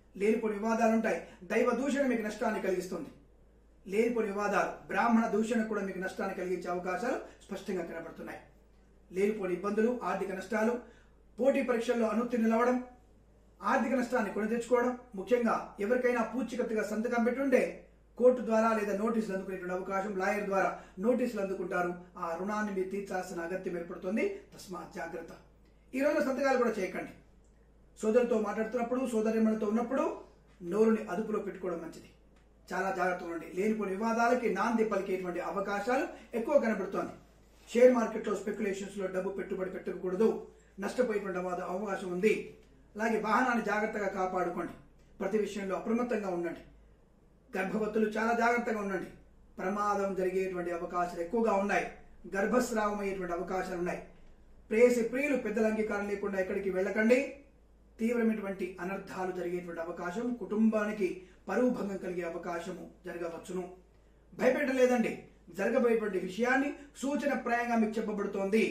లేనిపోని వివాదాలు ఉంటాయి. దైవ దూషణ మీకు నష్టాన్ని కలిగిస్తుంది. లేనిపోని వివాదాలు, బ్రాహ్మణ దూషణ కూడా మీకు నష్టాన్ని కలిగించే అవకాశాలు స్పష్టంగా కనబడుతున్నాయి. లేనిపోని ఇబ్బందులు, ఆర్థిక నష్టాలు, పోటీ పరీక్షల్లో అనుత్తీర్ణులవ్వడం, ఆర్థిక నష్టాన్ని కొని తెచ్చుకోవడం, ముఖ్యంగా ఎవరికైనా పూచికత్తుగా సంతకం పెట్టుంటే కోర్టు ద్వారా లేదా నోటీసులు అందుకునేటువంటి అవకాశం, లాయర్ ద్వారా నోటీసులు అందుకుంటారు. ఆ రుణాన్ని మీరు తీర్చాల్సిన అగత్యం ఏర్పడుతుంది. తస్మాత్ జాగ్రత్త. ఈ రోజు సంతకాలు కూడా చేయకండి. సోదరులతో మాట్లాడుతున్నప్పుడు, సోదరిమణులతో ఉన్నప్పుడు నోరుని అదుపులో పెట్టుకోవడం మంచిది. చాలా జాగ్రత్తగా ఉండండి. లేనిపోని వివాదాలకి నాంది పలికేటువంటి అవకాశాలు ఎక్కువ కనబడుతోంది. షేర్ మార్కెట్లో స్పెక్యులేషన్స్ లో డబ్బు పెట్టుబడి పెట్టకూడదు. నష్టపోయేటువంటి అవకాశం ఉంది. అలాగే వాహనాన్ని జాగ్రత్తగా కాపాడుకోండి. ప్రతి విషయంలో అప్రమత్తంగా ఉండండి. గర్భవతులు చాలా జాగ్రత్తగా ఉండండి. ప్రమాదం జరిగేటువంటి అవకాశాలు ఎక్కువగా ఉన్నాయి. గర్భస్రావం అయ్యేటువంటి అవకాశాలు ఉన్నాయి. ప్రేయసి ప్రియులు పెద్దల అంగీకారం లేకుండా ఎక్కడికి వెళ్ళకండి. తీవ్రమైనటువంటి అనర్థాలు జరిగేటువంటి అవకాశం, కుటుంబానికి పరువు భంగం కలిగే అవకాశము జరగవచ్చును. భయపెట్టలేదండి. జరగబోయేటువంటి విషయాన్ని సూచన ప్రాయంగా మీకు చెప్పబడుతోంది.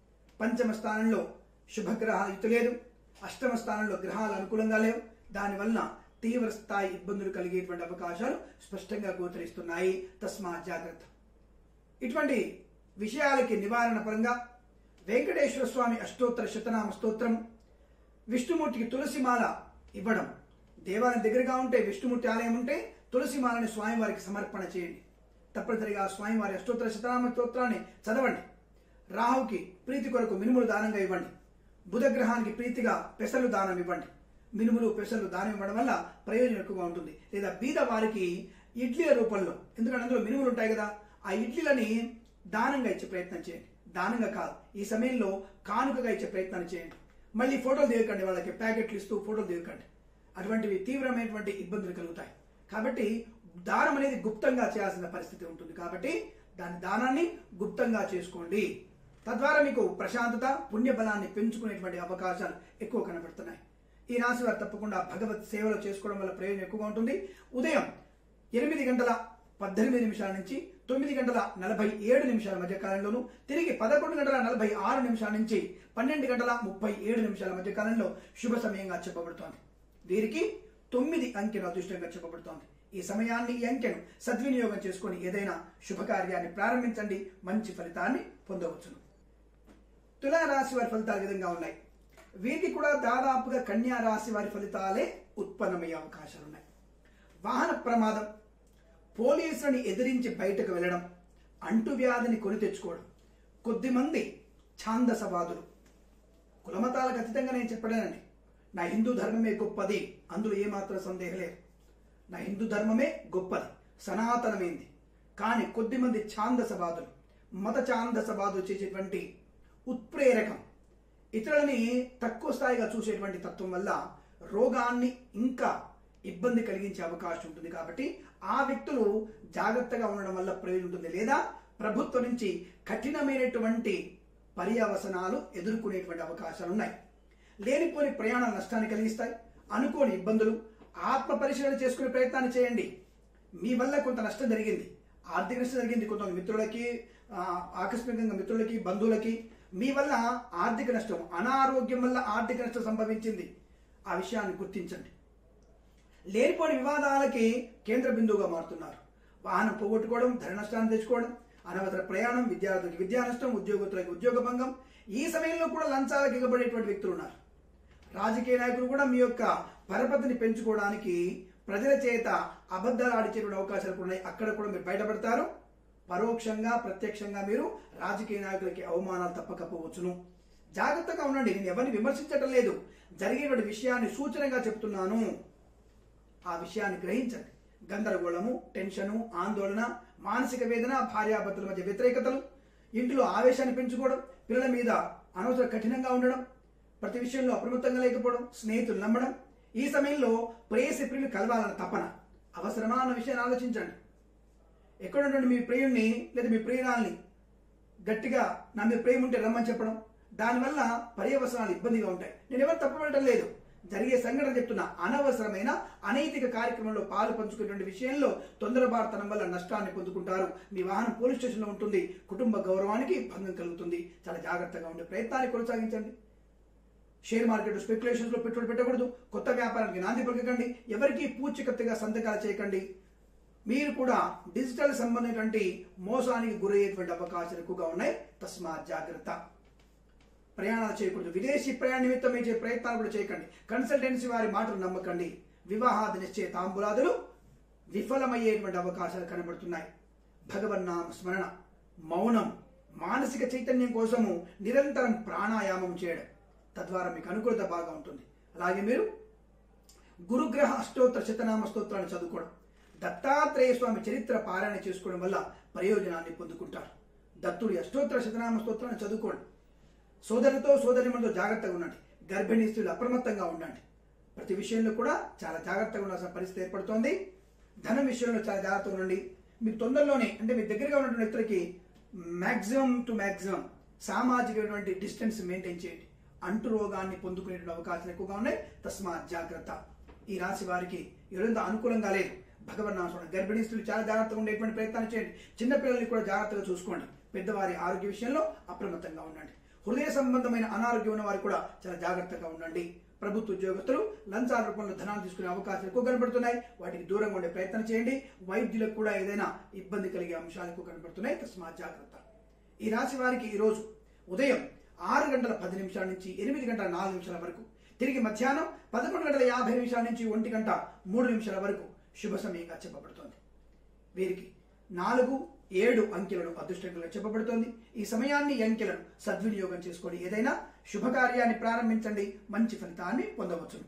పంచమ స్థానంలో శుభగ్రహాలు యుతులేదు. అష్టమ స్థానంలో గ్రహాలు అనుకూలంగా లేవు. దానివల్ల తీవ్ర స్థాయి ఇబ్బందులు కలిగేటువంటి అవకాశాలు స్పష్టంగా గోచరిస్తున్నాయి. తస్మాత్ జాగ్రత్త. ఇటువంటి విషయాలకి నివారణ పరంగా వెంకటేశ్వర స్వామి అష్టోత్తర శతనామ స్తోత్రం, విష్ణుమూర్తికి తులసిమాల ఇవ్వడం, దేవాలయం దగ్గరగా ఉంటే, విష్ణుమూర్తి ఆలయం ఉంటే తులసిమాలని స్వామివారికి సమర్పణ చేయండి. తప్పనిసరిగా స్వామివారి అష్టోత్తర శతనామ స్తోత్రాన్ని చదవండి. రాహుకి ప్రీతి కొరకు మినుములు దానంగా ఇవ్వండి. బుధగ్రహానికి ప్రీతిగా పెసలు దానం ఇవ్వండి. మినుములు, పెసలు దానం ఇవ్వడం వల్ల ప్రయోజనం ఎక్కువగా ఉంటుంది. లేదా బీద వారికి ఇడ్లీల రూపంలో, ఎందుకంటే అందులో మినుములు ఉంటాయి కదా, ఆ ఇడ్లీలని దానంగా ఇచ్చే ప్రయత్నం చేయండి. దానంగా కాదు, ఈ సమయంలో కానుకగా ఇచ్చే ప్రయత్నాన్ని చేయండి. మళ్ళీ ఫోటోలు దిగకండి. వాళ్ళకి ప్యాకెట్లు ఇస్తూ ఫోటోలు దిగకండి. అటువంటివి తీవ్రమైనటువంటి ఇబ్బందులు కలుగుతాయి. కాబట్టి దానం అనేది గుప్తంగా చేయాల్సిన పరిస్థితి ఉంటుంది. కాబట్టి దానాన్ని గుప్తంగా చేసుకోండి. తద్వారా మీకు ప్రశాంతత, పుణ్యబలాన్ని పెంచుకునేటువంటి అవకాశాలు ఎక్కువ కనబడుతున్నాయి. ఈ రాశి వారు తప్పకుండా భగవత్ సేవలు చేసుకోవడం వల్ల ప్రయోజనం ఎక్కువగా ఉంటుంది. ఉదయం 8:18 నుంచి 9:47 మధ్య కాలంలోను, తిరిగి 11:46 నుంచి 12:37 మధ్య కాలంలో శుభ సమయంగా చెప్పబడుతోంది. వీరికి 9 అంకెను అదృష్టంగా చెప్పబడుతోంది. ఈ సమయాన్ని, ఈ అంకెను సద్వినియోగం చేసుకొని ఏదైనా శుభకార్యాన్ని ప్రారంభించండి. మంచి ఫలితాన్ని పొందవచ్చును. తులారాశి వారి ఫలితాలు విధంగా ఉన్నాయి. వీరికి కూడా దాదాపుగా కన్యా రాశి వారి ఫలితాలే ఉత్పన్నమయ్యే అవకాశాలున్నాయి. వాహన ప్రమాదం, పోలీసులని ఎదిరించి బయటకు వెళ్ళడం, అంటువ్యాధిని కొని తెచ్చుకోవడం, కొద్దిమంది ఛాందసవాదులు, కులమతాలకు అతీతంగా నేను చెప్పడానండి. నా హిందూ ధర్మమే గొప్పది, అందులో ఏమాత్రం సందేహం లేదు. నా హిందూ ధర్మమే గొప్పది, సనాతనమైంది. కానీ కొద్దిమంది ఛాందసవాదులు, మత ఛాందసవాదులు చేసేటువంటి ఉత్ప్రేరకం, ఇతరులని తక్కువ స్థాయిగా చూసేటువంటి తత్వం వల్ల రోగాన్ని ఇంకా ఇబ్బంది కలిగించే అవకాశం ఉంటుంది. కాబట్టి ఆ వ్యక్తులు జాగ్రత్తగా ఉండడం వల్ల ప్రయోజనం ఉంటుంది. లేదా ప్రభుత్వం నుంచి కఠినమైనటువంటి పర్యవసనాలు ఎదుర్కొనేటువంటి అవకాశాలు ఉన్నాయి. లేనిపోని ప్రయాణాలు నష్టాన్ని కలిగిస్తాయి. అనుకోని ఇబ్బందులు, ఆత్మ పరిశీలన చేసుకునే ప్రయత్నాన్ని చేయండి. మీ వల్ల కొంత నష్టం జరిగింది, ఆర్థిక నష్టం జరిగింది. కొంత మిత్రులకి, ఆకస్మికంగా మిత్రులకి, బంధువులకి మీ వల్ల ఆర్థిక నష్టం, అనారోగ్యం వల్ల ఆర్థిక నష్టం సంభవించింది. ఆ విషయాన్ని గుర్తించండి. లేనిపోని వివాదాలకి కేంద్ర బిందువుగా మారుతున్నారు. వాహనం పోగొట్టుకోవడం, ధర నష్టాన్ని తెచ్చుకోవడం, అనవసర ప్రయాణం, విద్యార్థులకి విద్యా నష్టం, ఉద్యోగస్తులకి ఉద్యోగ భంగం. ఈ సమయంలో కూడా లంచాలకు ఎగబడేటువంటి వ్యక్తులు ఉన్నారు. రాజకీయ నాయకులు కూడా మీ యొక్క పరపతిని పెంచుకోవడానికి ప్రజల చేత అబద్ధాలు ఆడిచేటువంటి అవకాశాలు ఉన్నాయి. అక్కడ కూడా మీరు బయటపడతారు. పరోక్షంగా, ప్రత్యక్షంగా మీరు రాజకీయ నాయకులకి అవమానాలు తప్పకపోవచ్చును. జాగ్రత్తగా ఉండండి. నేను ఎవరిని విమర్శించటం లేదు, జరిగేటువంటి విషయాన్ని సూచనగా చెప్తున్నాను. ఆ విషయాన్ని గ్రహించండి. గందరగోళము, టెన్షను, ఆందోళన, మానసిక వేదన, భార్యాభర్తల మధ్య వ్యతిరేకతలు, ఇంటిలో ఆవేశాన్ని పెంచుకోవడం, పిల్లల మీద అనవసర కఠినంగా ఉండడం, ప్రతి విషయంలో అప్రమత్తంగా లేకపోవడం, స్నేహితులు నమ్మడం, ఈ సమయంలో ప్రేయసి ప్రియులు కలవాలన్న తపన అవసరమా అన్న విషయాన్ని ఆలోచించండి. ఎక్కడుండండి మీ ప్రియుణ్ణి లేదా మీ ప్రియురాల్ని గట్టిగా నా మీద ప్రేమ ఉంటే రమ్మని చెప్పడం, దానివల్ల పర్యవసనాలు ఇబ్బందిగా ఉంటాయి. నేను ఎవరు తప్పబడటం లేదు, జరిగే సంఘటన చెప్తున్నా. అనవసరమైన అనైతిక కార్యక్రమంలో పాలు పంచుకునేటువంటి విషయంలో తొందరబాటుతనం వల్ల నష్టాన్ని పొందుకుంటారు. మీ వాహనం పోలీస్ స్టేషన్లో ఉంటుంది, కుటుంబ గౌరవానికి భంగం కలుగుతుంది. చాలా జాగ్రత్తగా ఉండే ప్రయత్నాన్ని కొనసాగించండి. షేర్ మార్కెట్ స్పెక్యులేషన్స్ లో పెట్టుబడి పెట్టకూడదు. కొత్త వ్యాపారానికి నాంది పలకకండి. ఎవరికి పూచికత్తుగా సంతకాలు చేయకండి. మీరు కూడా డిజిటల్ సంబంధించినటువంటి మోసానికి గురయ్యేటువంటి అవకాశాలు ఎక్కువగా ఉన్నాయి. తస్మాత్ జాగ్రత్త. ప్రయాణాలు చేయకూడదు. విదేశీ ప్రయాణ నిమిత్తం చేసే ప్రయత్నాలు కూడా చేయకండి. కన్సల్టెన్సీ వారి మాటలు నమ్మకండి. వివాహాది నిశ్చయ తాంబూలాదులు విఫలమయ్యేటువంటి అవకాశాలు కనబడుతున్నాయి. భగవన్నామ స్మరణ, మౌనం, మానసిక చైతన్యం కోసము నిరంతరం ప్రాణాయామం చేయడం, తద్వారా మీకు అనుకూలత బాగా ఉంటుంది. అలాగే మీరు గురుగ్రహ అష్టోత్తర శతనామ స్తోత్రాన్ని చదువుకోవడం, దత్తాత్రేయ స్వామి చరిత్ర పారాయణ చేసుకోవడం వల్ల ప్రయోజనాన్ని పొందుకుంటారు. దత్తుడి అష్టోత్తర శతనామ స్తోత్రాన్ని చదువుకోండి. సోదరులతో సోదరిమణులతో జాగ్రత్తగా ఉండండి. గర్భిణీ స్త్రీలు అప్రమత్తంగా ఉండండి. ప్రతి విషయంలో కూడా చాలా జాగ్రత్తగా ఉండాల్సిన పరిస్థితి ఏర్పడుతోంది. ధనం విషయంలో చాలా జాగ్రత్తగా ఉండండి. మీకు తొందరలోనే అంటే మీ దగ్గరగా ఉన్నటువంటి వ్యక్తులకి మ్యాక్సిమం టు మ్యాక్సిమం సామాజికమైనటువంటి డిస్టెన్స్ మెయింటైన్ చేయండి. అంటు రోగాన్ని పొందుకునేటువంటి అవకాశాలు ఎక్కువగా ఉన్నాయి. తస్మాత్ జాగ్రత్త. ఈ రాశి వారికి ఎవరంతా అనుకూలంగా లేదు. భగవన్నామ గర్భిణీ స్త్రీలు చాలా జాగ్రత్తగా ఉండేటువంటి ప్రయత్నాలు చేయండి. చిన్నపిల్లల్ని కూడా జాగ్రత్తగా చూసుకోండి. పెద్దవారి ఆరోగ్య విషయంలో అప్రమత్తంగా ఉండండి. హృదయ సంబంధమైన అనారోగ్యం ఉన్న వారు కూడా చాలా జాగ్రత్తగా ఉండండి. ప్రభుత్వ ఉద్యోగస్తులు లంచాల రూపంలో ధనాలు తీసుకునే అవకాశాలు ఎక్కువ కనబడుతున్నాయి. వాటికి దూరంగా ఉండే ప్రయత్నం చేయండి. వైద్యులకు కూడా ఏదైనా ఇబ్బంది కలిగే అంశాలు ఎక్కువ కనబడుతున్నాయి. తస్మాత్ జాగ్రత్త. ఈ రాశి వారికి ఈరోజు ఉదయం 6:10 నుంచి 8:04 వరకు, తిరిగి మధ్యాహ్నం 11:50 నుంచి 1:03 వరకు శుభ సమయంగా చెప్పబడుతోంది. వీరికి 4, 7 అంకెలను అదృష్టంగా చెప్పబడుతోంది. ఈ సమయాన్ని అంకెలను సద్వినియోగం చేసుకొని ఏదైనా శుభకార్యాన్ని ప్రారంభించండి. మంచి ఫలితాన్ని పొందవచ్చు.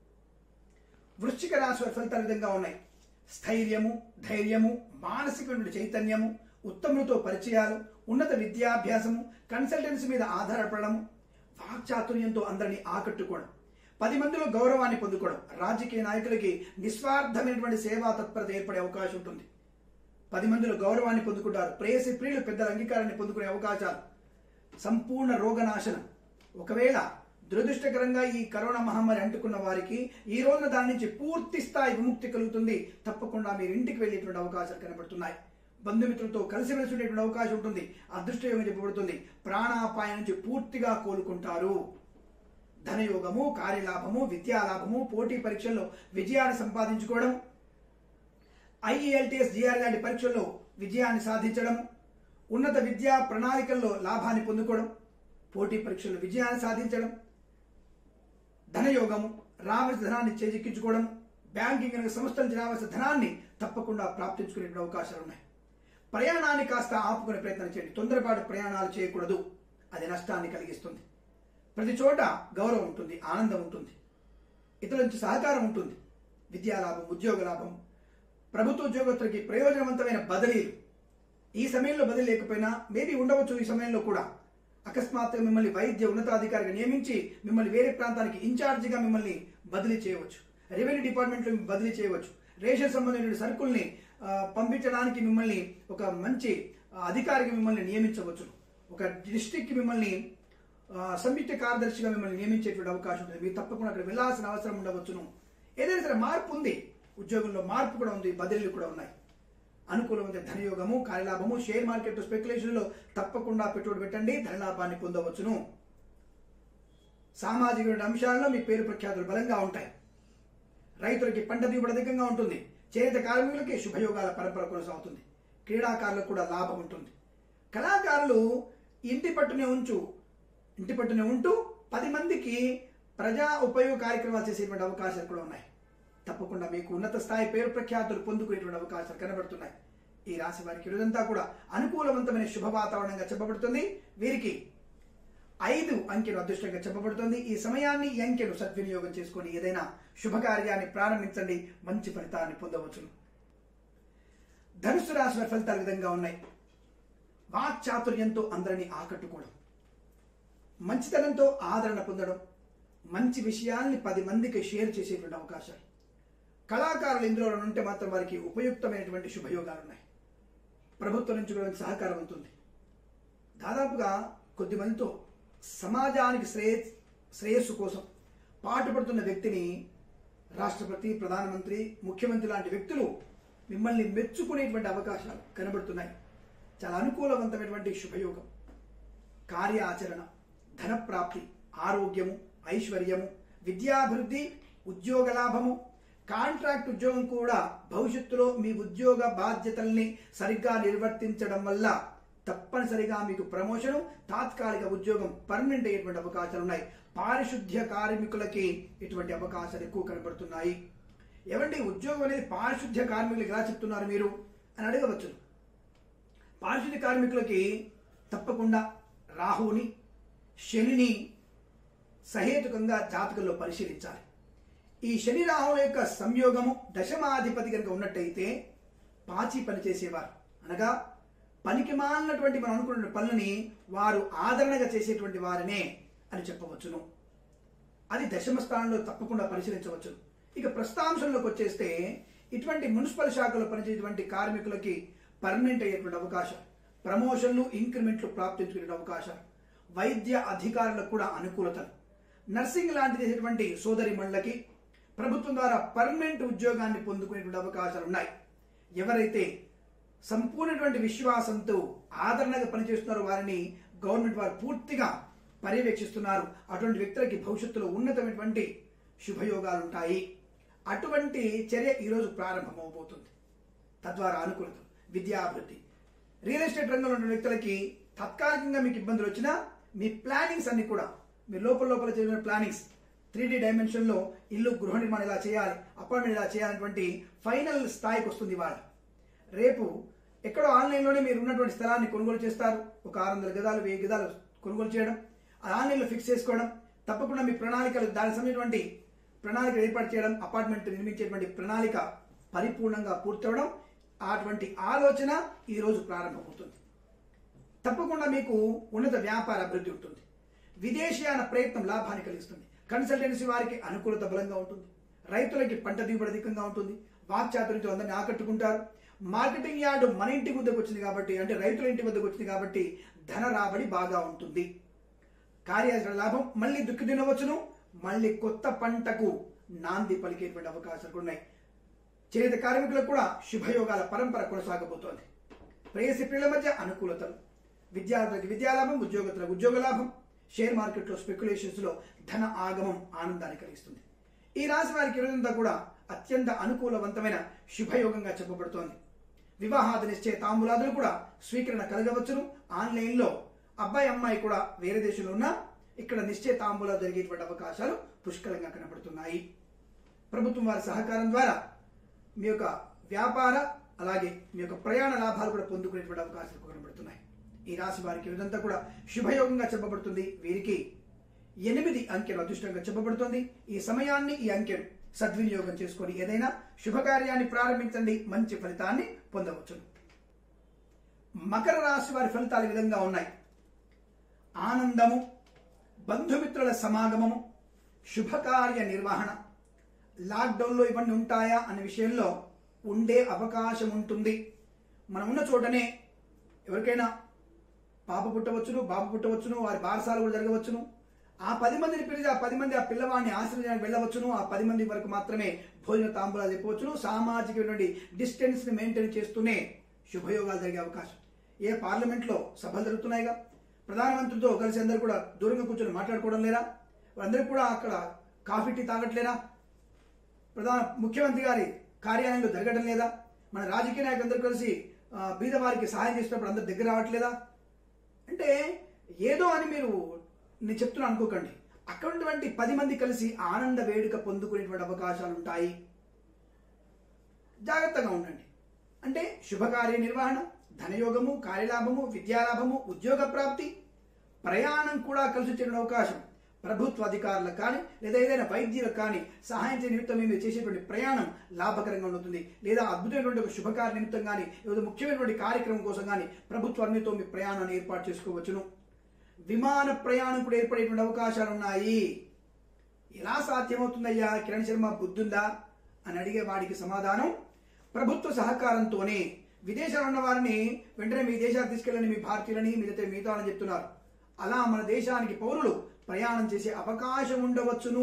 వృశ్చిక రాశి వారి ఫలితాలు విధంగా ఉన్నాయి. స్థైర్యము, ధైర్యము, మానసికమైన చైతన్యము, ఉత్తములతో పరిచయాలు, ఉన్నత విద్యాభ్యాసము, కన్సల్టెన్సీ మీద ఆధారపడము, వాక్చాతుర్యంతో అందరినీ ఆకట్టుకోవడం, 10 మందిలో గౌరవాన్ని పొందుకోవడం, రాజకీయ నాయకులకి నిస్వార్థమైనటువంటి సేవా తత్పరత ఏర్పడే అవకాశం ఉంటుంది. 10 మందిలో గౌరవాన్ని పొందుకుంటారు. ప్రేయసి ప్రియులు పెద్దల అంగీకారాన్ని పొందుకునే అవకాశాలు, సంపూర్ణ రోగనాశనం. ఒకవేళ దురదృష్టకరంగా ఈ కరోనా మహమ్మారి అంటుకున్న వారికి ఈ రోజున దాని నుంచి పూర్తి స్థాయి విముక్తి కలుగుతుంది. తప్పకుండా మీరు ఇంటికి వెళ్ళేటువంటి అవకాశాలు కనబడుతున్నాయి. బంధుమిత్రులతో కలిసిమెలిసి ఉండేటువంటి అవకాశం ఉంటుంది. అదృష్టయోగం చెప్పబడుతుంది. ప్రాణాపాయం నుంచి పూర్తిగా కోలుకుంటారు. ధనయోగము, కార్యలాభము, విద్యాలాభము, పోటీ పరీక్షల్లో విజయాన్ని సంపాదించుకోవడం, IELTS, GR లాంటి పరీక్షల్లో విజయాన్ని సాధించడం, ఉన్నత విద్యా ప్రణాళికల్లో లాభాన్ని పొందుకోవడం, పోటీ పరీక్షల్లో విజయాన్ని సాధించడం, ధనయోగము, రావాల్సిన ధనాన్ని చేజిక్కించుకోవడం, బ్యాంకింగ్ సంస్థల నుంచి రావాల్సిన ధనాన్ని తప్పకుండా ప్రాప్తించుకునే అవకాశాలు ఉన్నాయి. ప్రయాణాన్ని కాస్త ఆపుకునే ప్రయత్నం చేయండి. తొందరపాటు ప్రయాణాలు చేయకూడదు. అది నష్టాన్ని కలిగిస్తుంది. ప్రతి చోట గౌరవం ఉంటుంది, ఆనందం ఉంటుంది, ఇతరుల నుంచి సహకారం ఉంటుంది. విద్యాలాభం, ఉద్యోగ లాభం, ప్రభుత్వ ఉద్యోగస్తులకి ప్రయోజనవంతమైన బదిలీలు. ఈ సమయంలో బదిలీ లేకపోయినా మేబీ ఉండవచ్చు. ఈ సమయంలో కూడా అకస్మాత్తుగా మిమ్మల్ని వైద్య ఉన్నతాధికారిగా నియమించి మిమ్మల్ని వేరే ప్రాంతానికి ఇన్ఛార్జిగా మిమ్మల్ని బదిలీ చేయవచ్చు. రెవెన్యూ డిపార్ట్మెంట్లో బదిలీ చేయవచ్చు. రేషన్ సంబంధించిన సరుకుల్ని పంపించడానికి మిమ్మల్ని ఒక మంచి అధికారిగా మిమ్మల్ని నియమించవచ్చు. ఒక డిస్ట్రిక్ట్కి మిమ్మల్ని సంయుక్త కార్యదర్శిగా మిమ్మల్ని నియమించేటువంటి అవకాశం ఉంటుంది. మీరు తప్పకుండా అక్కడ వెళ్లాల్సిన అవసరం ఉండవచ్చును. ఏదైనా సరే మార్పు ఉంది. ఉద్యోగంలో మార్పు కూడా ఉంది, బదిలీలు కూడా ఉన్నాయి. అనుకూలమైన ధనయోగము, కార్యలాభము, షేర్ మార్కెట్ స్పెక్యులేషన్లో తప్పకుండా పెట్టుబడి పెట్టండి. ధనలాభాన్ని పొందవచ్చును. సామాజిక అంశాలలో మీ పేరు ప్రఖ్యాతులు బలంగా ఉంటాయి. రైతులకి పంట దిగుబడి అధికంగా ఉంటుంది. చేనేత కార్మికులకి శుభయోగాల పరంపర కొనసాగుతుంది. క్రీడాకారులకు కూడా లాభం ఉంటుంది. కళాకారులు ఇంటి పట్టునే ఉంటూ 10 మందికి ప్రజా ఉపయోగ కార్యక్రమాలు చేసేటువంటి అవకాశాలు కూడా ఉన్నాయి. తప్పకుండా మీకు ఉన్నత స్థాయి పేరు ప్రఖ్యాతులు పొందుకునేటువంటి అవకాశాలు కనబడుతున్నాయి. ఈ రాశి వారికి రోజంతా కూడా అనుకూలవంతమైన శుభ వాతావరణంగా చెప్పబడుతుంది. వీరికి 5 అంకెలు అదృష్టంగా చెప్పబడుతుంది. ఈ సమయాన్ని ఈ అంకెలు సద్వినియోగం చేసుకొని ఏదైనా శుభకార్యాన్ని ప్రారంభించండి. మంచి ఫలితాన్ని పొందవచ్చును. ధనుసు రాశి వారి ఫలితాలు విధంగా ఉన్నాయి. వాక్చాతుర్యంతో అందరినీ ఆకట్టుకోవడం, మంచితనంతో ఆదరణ పొందడం, మంచి విషయాల్ని 10 మందికి షేర్ చేసేటువంటి అవకాశాలు. కళాకారులు ఇందులో ఉంటే మాత్రం వారికి ఉపయుక్తమైనటువంటి శుభయోగాలు ఉన్నాయి. ప్రభుత్వం నుంచి కూడా సహకారం ఉంటుంది. దాదాపుగా కొద్ది మందితో సమాజానికి శ్రేయస్సు కోసం పాటుపడుతున్న వ్యక్తిని రాష్ట్రపతి, ప్రధానమంత్రి, ముఖ్యమంత్రి లాంటి వ్యక్తులు మిమ్మల్ని మెచ్చుకునేటువంటి అవకాశాలు కనబడుతున్నాయి. చాలా అనుకూలవంతమైనటువంటి శుభయోగం. కార్యాచరణ, ధనప్రాప్తి, ఆరోగ్యము, ఐశ్వర్యము, విద్యాభివృద్ధి, ఉద్యోగ లాభము, కాంట్రాక్ట్ ఉద్యోగం కూడా భవిష్యత్తులో మీ ఉద్యోగ బాధ్యతల్ని సరిగ్గా నిర్వర్తించడం వల్ల తప్పనిసరిగా మీకు ప్రమోషను, తాత్కాలిక ఉద్యోగం పర్మనెంట్ అయ్యేటువంటి అవకాశాలు ఉన్నాయి. పారిశుద్ధ్య కార్మికులకి ఇటువంటి అవకాశాలు ఎక్కువ కనబడుతున్నాయి. ఏమండి ఉద్యోగం అనేది పారిశుద్ధ్య కార్మికులకు ఎలా చెప్తున్నారు మీరు అని అడగవచ్చు. పారిశుద్ధ్య కార్మికులకి తప్పకుండా రాహుని, శనిని సహేతుకంగా జాతకంలో పరిశీలించాలి. ఈ శని రాహుల యొక్క సంయోగము దశమాధిపతి కనుక ఉన్నట్టయితే పాచి పని చేసేవారు, అనగా పనికి మాలినటువంటి మనం అనుకున్న పనులని వారు ఆదరణగా చేసేటువంటి వారనే అని చెప్పవచ్చును. అది దశమ స్థానంలో తప్పకుండా పరిశీలించవచ్చును. ఇక ప్రస్తాంశంలోకి వచ్చేస్తే ఇటువంటి మున్సిపల్ శాఖలో పనిచేసేటువంటి కార్మికులకి పర్మనెంట్ అయ్యేటువంటి అవకాశం, ప్రమోషన్లు, ఇంక్రిమెంట్లు ప్రాప్తించుకునే అవకాశాలు, వైద్య అధికారులకు కూడా అనుకూలతలు, నర్సింగ్ లాంటి చేసేటువంటి సోదరి మణులకి ప్రభుత్వం ద్వారా పర్మనెంట్ ఉద్యోగాన్ని పొందుకునేటువంటి అవకాశాలు ఉన్నాయి. ఎవరైతే సంపూర్ణటువంటి విశ్వాసంతో ఆదరణగా పనిచేస్తున్నారో వారిని గవర్నమెంట్ వారు పూర్తిగా పర్యవేక్షిస్తున్నారు. అటువంటి వ్యక్తులకి భవిష్యత్తులో ఉన్నతమైనటువంటి శుభయోగాలు ఉంటాయి. అటువంటి చర్య ఈరోజు ప్రారంభమవబోతుంది. తద్వారా అనుకూలత, విద్యాభివృద్ధి, రియల్ ఎస్టేట్ రంగంలో ఉన్న వ్యక్తులకి తాత్కాలికంగా మీకు ఇబ్బందులు వచ్చినా మీ ప్లానింగ్స్ అన్ని కూడా మీరు లోపల చేసిన ప్లానింగ్స్ 3D డైమెన్షన్లో ఇల్లు, గృహ నిర్మాణం ఇలా చేయాలి, అపార్ట్మెంట్ ఇలా చేయాలనేటువంటి ఫైనల్ స్థాయికి వస్తుంది. వాళ్ళు రేపు ఎక్కడో ఆన్లైన్లోనే మీరు ఉన్నటువంటి స్థలాన్ని కొనుగోలు చేస్తారు. ఒక 600 గదాలు 1000 గదాలు కొనుగోలు చేయడం, అది ఆన్లైన్లో ఫిక్స్ చేసుకోవడం, తప్పకుండా మీ ప్రణాళికలు దానికి సంబంధించినటువంటి ప్రణాళిక ఏర్పాటు చేయడం, అపార్ట్మెంట్ నిర్మించేటువంటి ప్రణాళిక పరిపూర్ణంగా పూర్తవడం, అటువంటి ఆలోచన ఈరోజు ప్రారంభమవుతుంది. తప్పకుండా మీకు ఉన్నత వ్యాపార అభివృద్ధి ఉంటుంది. విదేశీయాన ప్రయత్నం లాభాన్ని కలిగిస్తుంది. కన్సల్టెన్సీ వారికి అనుకూలత బలంగా ఉంటుంది. రైతులకి పంట దిగుబడి అధికంగా ఉంటుంది. వాక్చాతుర్యంతో అందరినీ ఆకట్టుకుంటారు. మార్కెటింగ్ యార్డు మన ఇంటి వద్దకు వచ్చింది కాబట్టి, అంటే రైతుల ఇంటి వద్దకు వచ్చింది కాబట్టి ధన రాబడి బాగా ఉంటుంది. కార్యాచరణ లాభం, మళ్ళీ దుక్కి తినవచ్చును, మళ్ళీ కొత్త పంటకు నాంది పలికేటువంటి అవకాశాలు కూడా ఉన్నాయి. చేనేత కార్మికులకు కూడా శుభయోగాల పరంపర కొనసాగబోతోంది. ప్రేయసి ప్రియుల మధ్య అనుకూలతలు, విద్యార్థులకు విద్యాలాభం, ఉద్యోగస్తులకు ఉద్యోగ లాభం, షేర్ మార్కెట్లో స్పెక్యులేషన్స్ లో ధన ఆగమం ఆనందాన్ని కలిగిస్తుంది. ఈ రాశి వారికి ఈరోజంతా కూడా అత్యంత అనుకూలవంతమైన శుభయోగంగా చెప్పబడుతోంది. వివాహాది నిశ్చయ తాంబూలాదులు కూడా స్వీకరణ కలగవచ్చును. ఆన్లైన్లో అబ్బాయి అమ్మాయి కూడా వేరే దేశంలో ఉన్నా ఇక్కడ నిశ్చయ తాంబూలాలు జరిగేటువంటి అవకాశాలు పుష్కలంగా కనబడుతున్నాయి. ప్రభుత్వం వారి సహకారం ద్వారా మీ యొక్క వ్యాపార అలాగే మీ యొక్క ప్రయాణ లాభాలు కూడా పొందుకునేటువంటి అవకాశాలు కనబడుతున్నాయి. ఈ రాశి వారికి ఇదంతా కూడా శుభయోగంగా చెప్పబడుతుంది. వీరికి 8 అంకెలు అదృష్టంగా చెప్పబడుతుంది. ఈ సమయాన్ని, ఈ అంకెను సద్వినియోగం చేసుకొని ఏదైనా శుభకార్యాన్ని ప్రారంభించండి, మంచి ఫలితాన్ని పొందవచ్చు. మకర రాశి వారి ఫలితాలు ఈ విధంగా ఉన్నాయి. ఆనందము, బంధుమిత్రుల సమాగమము, శుభకార్య నిర్వహణ. లాక్డౌన్లో ఇవన్నీ ఉంటాయా అనే విషయంలో ఉండే అవకాశం ఉంటుంది. మనం ఉన్న చోటనే ఎవరికైనా పాప పుట్టవచ్చును, బాబు పుట్టవచ్చును, వారి బారసాలు కూడా జరగవచ్చును. ఆ 10 మందిని పిలిచి ఆ 10 మంది ఆ పిల్లవాడిని ఆశ్రయించడానికి వెళ్ళవచ్చును. ఆ 10 మంది వరకు మాత్రమే భోజన తాంబూలాలు చెప్పవచ్చును. సామాజికమైనటువంటి డిస్టెన్స్ ని మెయింటైన్ చేస్తూనే శుభయోగాలు జరిగే అవకాశం. ఏ పార్లమెంట్లో సభలు జరుగుతున్నాయిగా, ప్రధానమంత్రితో కలిసి అందరూ కూడా దూరంగా కూర్చొని మాట్లాడుకోవడం లేరా? వాళ్ళందరూ కూడా అక్కడ కాఫీ టీ తాగట్లేరా? ముఖ్యమంత్రి గారి కార్యాలయంలో జరగడం లేదా? మన రాజకీయ నాయకులందరూ కలిసి బీదవారికి సహాయం చేసినప్పుడు అందరు దగ్గర రావట్లేదా? అంటే ఏదో అని మీరు నేను చెప్తున్నా అనుకోకండి. అక్కడ ఉన్నటువంటి 10 మంది కలిసి ఆనంద వేడుక పొందుకునేటువంటి అవకాశాలు ఉంటాయి. జాగ్రత్తగా ఉండండి. అంటే శుభకార్య నిర్వహణ, ధనయోగము, కార్యలాభము, విద్యాలాభము, ఉద్యోగ ప్రాప్తి, ప్రయాణం కూడా కలిసి వచ్చే అవకాశం. ప్రభుత్వ అధికారులకు కానీ లేదా ఏదైనా వైద్యులకు కానీ సహాయం చేయ నిమిత్తం మీరు చేసేటువంటి ప్రయాణం లాభకరంగా ఉంటుంది. లేదా అద్భుతమైనటువంటి ఒక శుభకార్య నిమిత్తం కానీ లేదా ముఖ్యమైనటువంటి కార్యక్రమం కోసం కానీ ప్రభుత్వ అనుమతితో మీ ప్రయాణాన్ని ఏర్పాటు చేసుకోవచ్చును. విమాన ప్రయాణం కూడా ఏర్పడేటువంటి అవకాశాలు ఉన్నాయి. ఎలా సాధ్యమవుతుందయ్యా కిరణ్ శర్మ, బుద్ధుందా అని అడిగే వాడికి సమాధానం ప్రభుత్వ సహకారంతోనే. విదేశాలు ఉన్న వారిని వెంటనే మీ దేశానికి తీసుకెళ్ళని, మీ భారతీయులని మిగతా అని చెప్తున్నారు. అలా మన దేశానికి పౌరులు ప్రయాణం చేసే అవకాశం ఉండవచ్చును.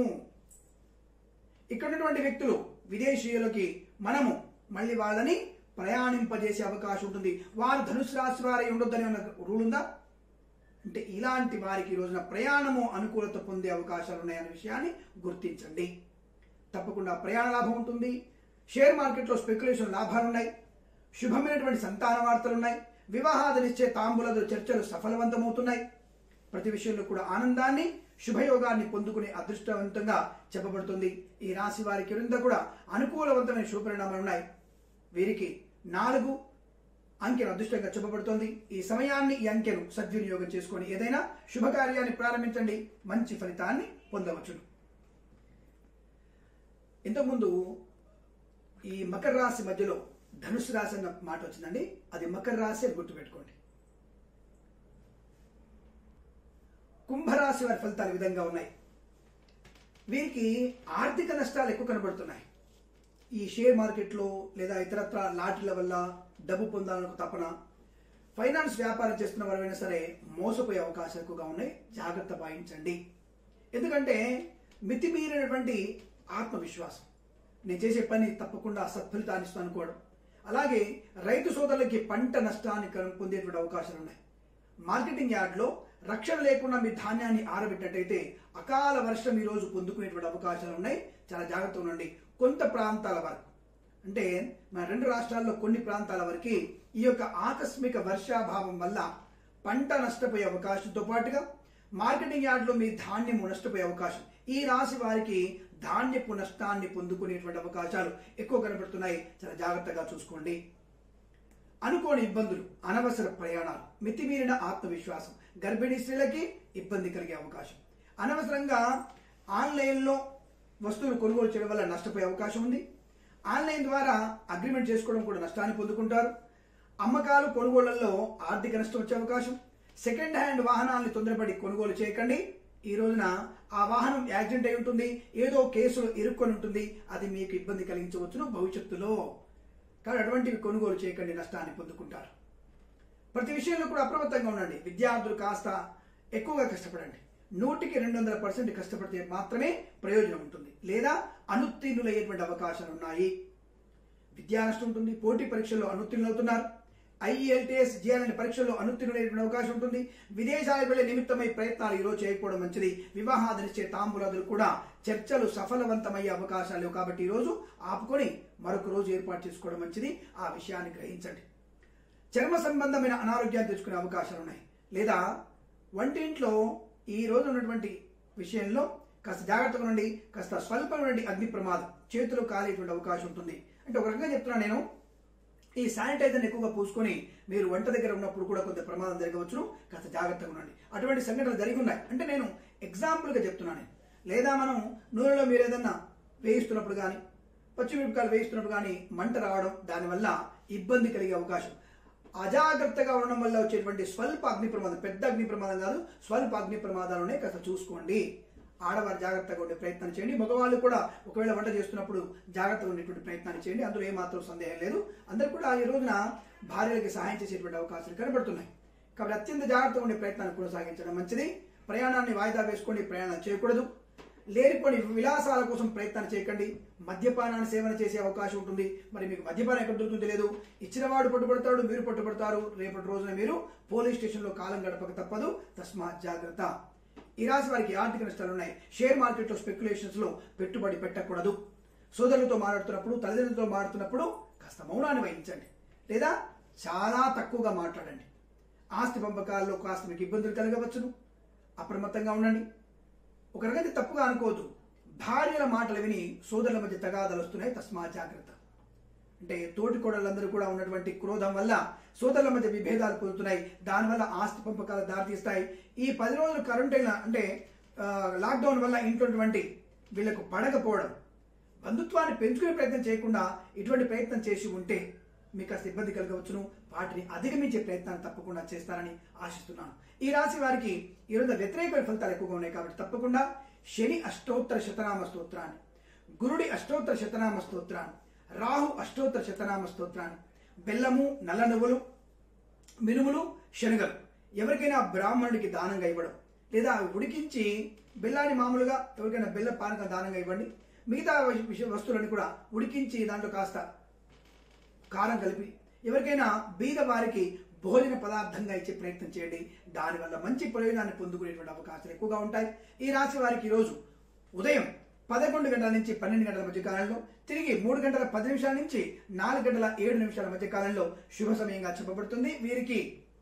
ఇక్కడ ఉన్నటువంటి వ్యక్తులు విదేశీయులకి మనము మళ్ళీ వాళ్ళని ప్రయాణింపజేసే అవకాశం ఉంటుంది. వారు ధనుసు రాశి వారై ఉండొద్దని ఉన్న రూల్ ఉందా? అంటే ఇలాంటి వారికి ఈ రోజున ప్రయాణము అనుకూలత పొందే అవకాశాలు ఉన్నాయనే విషయాన్ని గుర్తించండి. తప్పకుండా ప్రయాణ లాభం ఉంటుంది. షేర్ మార్కెట్లో స్పెక్యులేషన్ లాభాలు ఉన్నాయి. శుభమైనటువంటి సంతాన వార్తలు ఉన్నాయి. వివాహాది నిశ్చయ తాంబూలతో చర్చలు సఫలవంతమవుతున్నాయి. ప్రతి విషయంలో కూడా ఆనందాన్ని, శుభయోగాన్ని పొందుకునే అదృష్టవంతంగా చెప్పబడుతుంది. ఈ రాశి వారికి క్రింద కూడా అనుకూలవంతమైన శుభపరిణామాలు ఉన్నాయి. వీరికి 4 అంకెను అదృష్టంగా చెప్పబడుతోంది. ఈ సమయాన్ని, ఈ అంకెను సద్వినియోగం చేసుకొని ఏదైనా శుభకార్యాన్ని ప్రారంభించండి, మంచి ఫలితాన్ని పొందవచ్చును. ఇంతకుముందు ఈ మకర రాశి మధ్యలో ధనుసు రాశి అన్న మాట వచ్చిందండి. అది మకర రాశి అని గుర్తుపెట్టుకోండి. కుంభరాశి వారి ఫలితాలు ఈ విధంగా ఉన్నాయి. వీరికి ఆర్థిక నష్టాలు ఎక్కువ కనబడుతున్నాయి. ఈ షేర్ మార్కెట్లో లేదా ఇతరత్ర లాటరీల వల్ల డబ్బు పొందాలని తపన, ఫైనాన్స్ వ్యాపారం చేస్తున్న వారైనా సరే మోసపోయే అవకాశాలు ఎక్కువగా ఉన్నాయి. జాగ్రత్త వహించండి. ఎందుకంటే మితిమీరినటువంటి ఆత్మవిశ్వాసం, నేను చేసే పని తప్పకుండా సత్ఫలితాన్ని ఇస్తాను అనుకోవడం, అలాగే రైతు సోదరులకి పంట నష్టాన్ని పొందేటువంటి అవకాశాలు ఉన్నాయి. మార్కెటింగ్ యార్డ్లో రక్షణ లేకుండా మీ ధాన్యాన్ని ఆరబెట్టినట్టయితే అకాల వర్షం ఈ రోజు పొందుకునేటువంటి అవకాశాలు ఉన్నాయి. చాలా జాగ్రత్తగా ఉండండి. కొంత ప్రాంతాల వరకు, అంటే మన 2 రాష్ట్రాల్లో కొన్ని ప్రాంతాల వరకు ఈ యొక్క ఆకస్మిక వర్షాభావం వల్ల పంట నష్టపోయే అవకాశంతో పాటుగా మార్కెటింగ్ యార్డ్లో మీ ధాన్యము నష్టపోయే అవకాశం, ఈ రాశి వారికి ధాన్యపు నష్టాన్ని పొందుకునేటువంటి అవకాశాలు ఎక్కువ కనబడుతున్నాయి. చాలా జాగ్రత్తగా చూసుకోండి. అనుకోని ఇబ్బందులు, అనవసర ప్రయాణాలు, మితిమీరిన ఆత్మవిశ్వాసం, గర్భిణీ స్త్రీలకి ఇబ్బంది కలిగే అవకాశం, అనవసరంగా ఆన్లైన్లో వస్తువులు కొనుగోలు చేయడం వల్ల నష్టపోయే అవకాశం ఉంది. ఆన్లైన్ ద్వారా అగ్రిమెంట్ చేసుకోవడం కూడా నష్టాన్ని పొందుకుంటారు. అమ్మకాలు కొనుగోళ్లలో ఆర్థిక నష్టం వచ్చే అవకాశం. సెకండ్ హ్యాండ్ వాహనాన్ని తొందరపడి కొనుగోలు చేయకండి. ఈ రోజున ఆ వాహనం యాక్సిడెంట్ అయి ఉంటుంది, ఏదో కేసులో ఇరుక్కొని ఉంటుంది, అది మీకు ఇబ్బంది కలిగించవచ్చును భవిష్యత్తులో. కాబట్టి అటువంటివి కొనుగోలు చేయకండి, నష్టాన్ని పొందుకుంటారు. ప్రతి విషయంలో కూడా అప్రమత్తంగా ఉండండి. విద్యార్థులు కాస్త ఎక్కువగా కష్టపడండి. 100% కష్టపడితే మాత్రమే ప్రయోజనం ఉంటుంది, లేదా అనుత్తీర్ణులయ్యేటువంటి అవకాశాలు ఉన్నాయి. విద్యా నష్టం ఉంటుంది. పోటీ పరీక్షల్లో అనుత్తీర్ణులవుతున్నారు. IELTS, GRE పరీక్షల్లో అనుత్తీర్ణులయ్యేటువంటి అవకాశం ఉంటుంది. విదేశాలకు వెళ్లే నిమిత్తమై ప్రయత్నాలు ఈరోజు చేయకపోవడం మంచిది. వివాహాది నిశ్చయ తాంబూలాదులు కూడా చర్చలు సఫలవంతమయ్యే అవకాశాలు లేవు. కాబట్టి ఈరోజు ఆపుకొని మరొక రోజు ఏర్పాటు చేసుకోవడం మంచిది. ఆ విషయాన్ని గ్రహించండి. చర్మ సంబంధమైన అనారోగ్యాలు తెచ్చుకునే అవకాశాలు ఉన్నాయి. లేదా వంటింట్లో ఈ రోజు ఉన్నటువంటి విషయంలో కాస్త జాగ్రత్తగా ఉండండి. కాస్త స్వల్పమైనటువంటి అగ్ని ప్రమాదం, చేతులు కాలేటువంటి అవకాశం ఉంటుంది. అంటే ఒక రకంగా చెప్తున్నాను నేను, ఈ శానిటైజర్ని ఎక్కువగా పూసుకొని మీరు వంట దగ్గర ఉన్నప్పుడు కూడా కొంత ప్రమాదం జరగవచ్చును. కాస్త జాగ్రత్తగా ఉండండి. అటువంటి సంఘటనలు జరిగి ఉన్నాయి. అంటే నేను ఎగ్జాంపుల్గా చెప్తున్నాను. లేదా మనం నూనెలో మీరు ఏదన్నా వేయిస్తున్నప్పుడు కానీ, పచ్చిమిరపకాయలు వేయిస్తున్నప్పుడు కానీ మంట రావడం, దానివల్ల ఇబ్బంది కలిగే అవకాశం, అజాగ్రత్తగా ఉండడం వల్ల వచ్చేటువంటి స్వల్ప అగ్ని ప్రమాదం, పెద్ద అగ్ని ప్రమాదం కాదు, స్వల్ప అగ్ని ప్రమాదాలునే కాస్త చూసుకోండి. ఆడవారు జాగ్రత్తగా ఉండే ప్రయత్నం చేయండి. మగవాళ్ళు కూడా ఒకవేళ వంట చేస్తున్నప్పుడు జాగ్రత్తగా ఉండేటువంటి ప్రయత్నాన్ని చేయండి. అందులో ఏమాత్రం సందేహం లేదు. అందరూ కూడా ఈ రోజున భార్యలకి సహాయం చేసేటువంటి అవకాశాలు కనబడుతున్నాయి. కాబట్టి అత్యంత జాగ్రత్తగా ఉండే ప్రయత్నాన్ని కొనసాగించడం మంచిది. ప్రయాణాన్ని వాయిదా వేసుకోండి. ప్రయాణం చేయకూడదు. లేనిపోని విలాసాల కోసం ప్రయత్నం చేయకండి. మద్యపానాన్ని సేవన చేసే అవకాశం ఉంటుంది. మరి మీకు మద్యపానం ఎక్కడ దొరుకుతుందో లేదు. ఇచ్చినవాడు పట్టుబడతాడు, మీరు పట్టుబడతారు. రేపటి రోజున మీరు పోలీస్ స్టేషన్లో కాలం గడపక తప్పదు. తస్మాత్ జాగ్రత్త. ఈ రాశి వారికి ఆర్థిక నష్టాలు ఉన్నాయి. షేర్ మార్కెట్లో స్పెక్యులేషన్స్ లో పెట్టుబడి పెట్టకూడదు. సోదరులతో మాట్లాడుతున్నప్పుడు, తల్లిదండ్రులతో మాట్లాడుతున్నప్పుడు కాస్త మౌనాన్ని వహించండి, లేదా చాలా తక్కువగా మాట్లాడండి. ఆస్తి పంపకాల్లో కాస్త మీకు ఇబ్బందులు కలగవచ్చును. అప్రమత్తంగా ఉండండి. ఒక రకంగా తప్పుగా అనుకోవద్దు. భార్యల మాటలు విని సోదరుల మధ్య తగాదాలు వస్తున్నాయి. తస్మా జాగ్రత్త. అంటే తోటి కోడళ్ళందరూ కూడా ఉన్నటువంటి క్రోధం వల్ల సోదరుల మధ్య విభేదాలు పొందుతున్నాయి. దానివల్ల ఆస్తి పంపకాలు దారితీస్తాయి. ఈ 10 రోజులు కరెంటైనా అంటే లాక్డౌన్ వల్ల ఇంట్లో వీళ్లకు పడకపోవడం, బంధుత్వాన్ని పెంచుకునే ప్రయత్నం చేయకుండా ఇటువంటి ప్రయత్నం చేసి ఉంటే మీకు కాస్త ఇబ్బంది కలగవచ్చును. వాటిని అధిగమించే ప్రయత్నాన్ని తప్పకుండా చేస్తారని ఆశిస్తున్నాను. ఈ రాశి వారికి ఈరోజు వ్యతిరేక ఫలితాలు ఎక్కువగా ఉన్నాయి. కాబట్టి తప్పకుండా శని అష్టోత్తర శతనామ స్తోత్రాన్ని, గురుడి అష్టోత్తర శతనామ స్తోత్రాన్ని, రాహు అష్టోత్తర శతనామ స్తోత్రాన్ని, బెల్లము, నల్ల నువ్వులు, మినుములు, శనగలు ఎవరికైనా బ్రాహ్మణుడికి దానంగా ఇవ్వడం, లేదా ఉడికించి బెల్లాన్ని మామూలుగా ఎవరికైనా బెల్ల పానకం దానంగా ఇవ్వండి. మిగతా వస్తువులని కూడా ఉడికించి దాంట్లో కాస్త కారం కలిపి ఎవరికైనా బీద వారికి భోజన పదార్థంగా ఇచ్చే ప్రయత్నం చేయండి. దానివల్ల మంచి ప్రయోజనాన్ని పొందుకునేటువంటి అవకాశాలు ఎక్కువగా ఉంటాయి. ఈ రాశి వారికి ఈరోజు ఉదయం 11 గంటల నుంచి 12 గంటల మధ్య కాలంలో, తిరిగి 3 గంటల 10 నిమిషాల నుంచి 4 గంటల 7 నిమిషాల మధ్య కాలంలో శుభ సమయంగా చెప్పబడుతుంది. వీరికి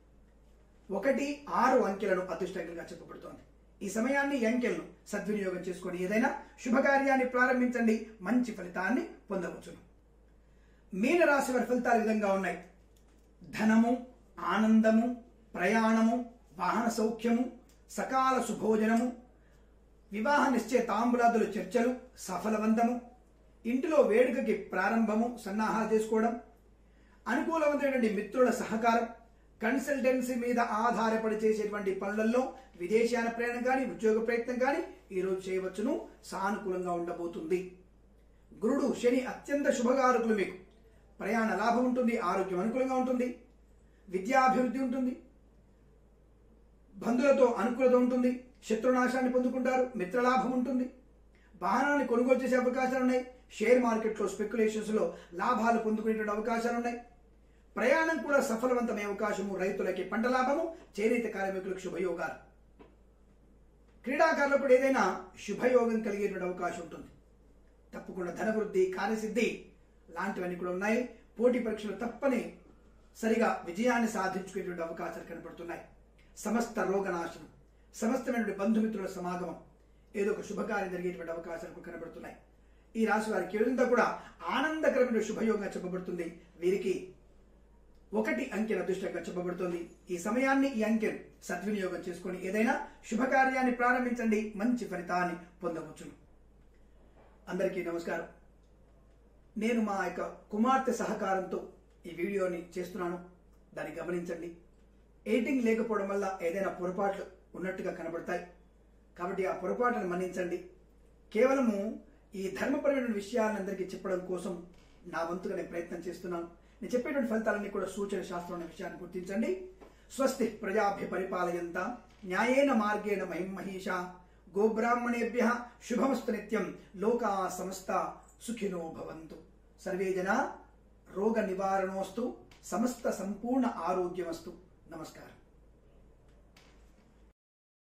1, 6 అంకెలను అదృష్టంగా చెప్పబడుతోంది. ఈ సమయాన్ని ఈ అంకెలను సద్వినియోగం చేసుకొని ఏదైనా శుభకార్యాన్ని ప్రారంభించండి, మంచి ఫలితాన్ని పొందవచ్చును. మీన రాశి వారి ఫలితాలు ఈ విధంగా ఉన్నాయి. ధనము, ఆనందము, ప్రయాణము, వాహన సౌఖ్యము, సకాల సుభోజనము, వివాహ నిశ్చయ తాంబూలాదుల చర్చలు సఫలవంతము, ఇంటిలో వేడుకకి ప్రారంభము, సన్నాహాలు చేసుకోవడం, అనుకూలవంతమైనటువంటి మిత్రుల సహకారం, కన్సల్టెన్సీ మీద ఆధారపడి చేసేటువంటి పనులలో విదేశాల ప్రయాణం కానీ ఉద్యోగ ప్రయత్నం కానీ ఈరోజు చేయవచ్చును. సానుకూలంగా ఉండబోతుంది. గురుడు, శని అత్యంత శుభకారకులు. మీకు ప్రయాణ లాభం ఉంటుంది, ఆరోగ్యం అనుకూలంగా ఉంటుంది, విద్యాభివృద్ధి ఉంటుంది, బంధువులతో అనుకూలత ఉంటుంది, శత్రునాశాన్ని పొందుకుంటారు, మిత్రలాభం ఉంటుంది, వాహనాన్ని కొనుగోలు చేసే అవకాశాలు ఉన్నాయి, షేర్ మార్కెట్లో స్పెక్యులేషన్స్ లో లాభాలు పొందుకునేటువంటి అవకాశాలు ఉన్నాయి, ప్రయాణం కూడా సఫలవంతమయ్యే అవకాశము, రైతులకి పంట లాభము, చేనేత కార్మికులకు శుభయోగాలు, క్రీడాకారులకు కూడా ఏదైనా శుభయోగం కలిగేటువంటి అవకాశం ఉంటుంది. తప్పకుండా ధనవృద్ధి, కార్యసిద్ధి లాంటివన్నీ కూడా ఉన్నాయి. పోటీ పరీక్షలు తప్పని సరిగా విజయాన్ని సాధించుకునేటువంటి అవకాశాలు కనపడుతున్నాయి. సమస్త రోగనాశనం, సమస్తమైనటువంటి బంధుమిత్రుల సమాగమం, ఏదో ఒక శుభకార్యం జరిగేటువంటి అవకాశాలు కనబడుతున్నాయి. ఈ రాశి వారికి ఏదంతా కూడా ఆనందకరమైన శుభయోగంగా చెప్పబడుతుంది. వీరికి 1 అంకెను అదృష్టంగా చెప్పబడుతుంది. ఈ సమయాన్ని ఈ అంకెను సద్వినియోగం చేసుకొని ఏదైనా శుభకార్యాన్ని ప్రారంభించండి, మంచి ఫలితాన్ని పొందవచ్చును. అందరికీ నమస్కారం. నేను మా యొక్క కుమార్తె సహకారంతో ఈ వీడియోని చేస్తున్నాను, దాన్ని గమనించండి. ఎడిటింగ్ లేకపోవడం వల్ల ఏదైనా పొరపాట్లు ఉన్నట్టుగా కనబడతాయి, కాబట్టి ఆ పొరపాట్లను మన్నించండి. కేవలము ఈ ధర్మపరమైన విషయాలను అందరికీ చెప్పడం కోసం నా వంతుగా నేను ప్రయత్నం చేస్తున్నాను. నేను చెప్పేటువంటి ఫలితాలన్నీ కూడా సూచన శాస్త్రం అనే విషయాన్ని గుర్తించండి. స్వస్తి ప్రజాభ్య పరిపాలయంతాం న్యాయేన మార్గేణ మహిం మహిషా గోబ్రాహ్మణేభ్యః శుభమస్తు నిత్యం. లోకా సమస్త సుఖినో భవంతు. సర్వే జనా రోగ నివారణోస్తు. సమస్త సంపూర్ణ ఆరోగ్యమస్తు. నమస్కారం.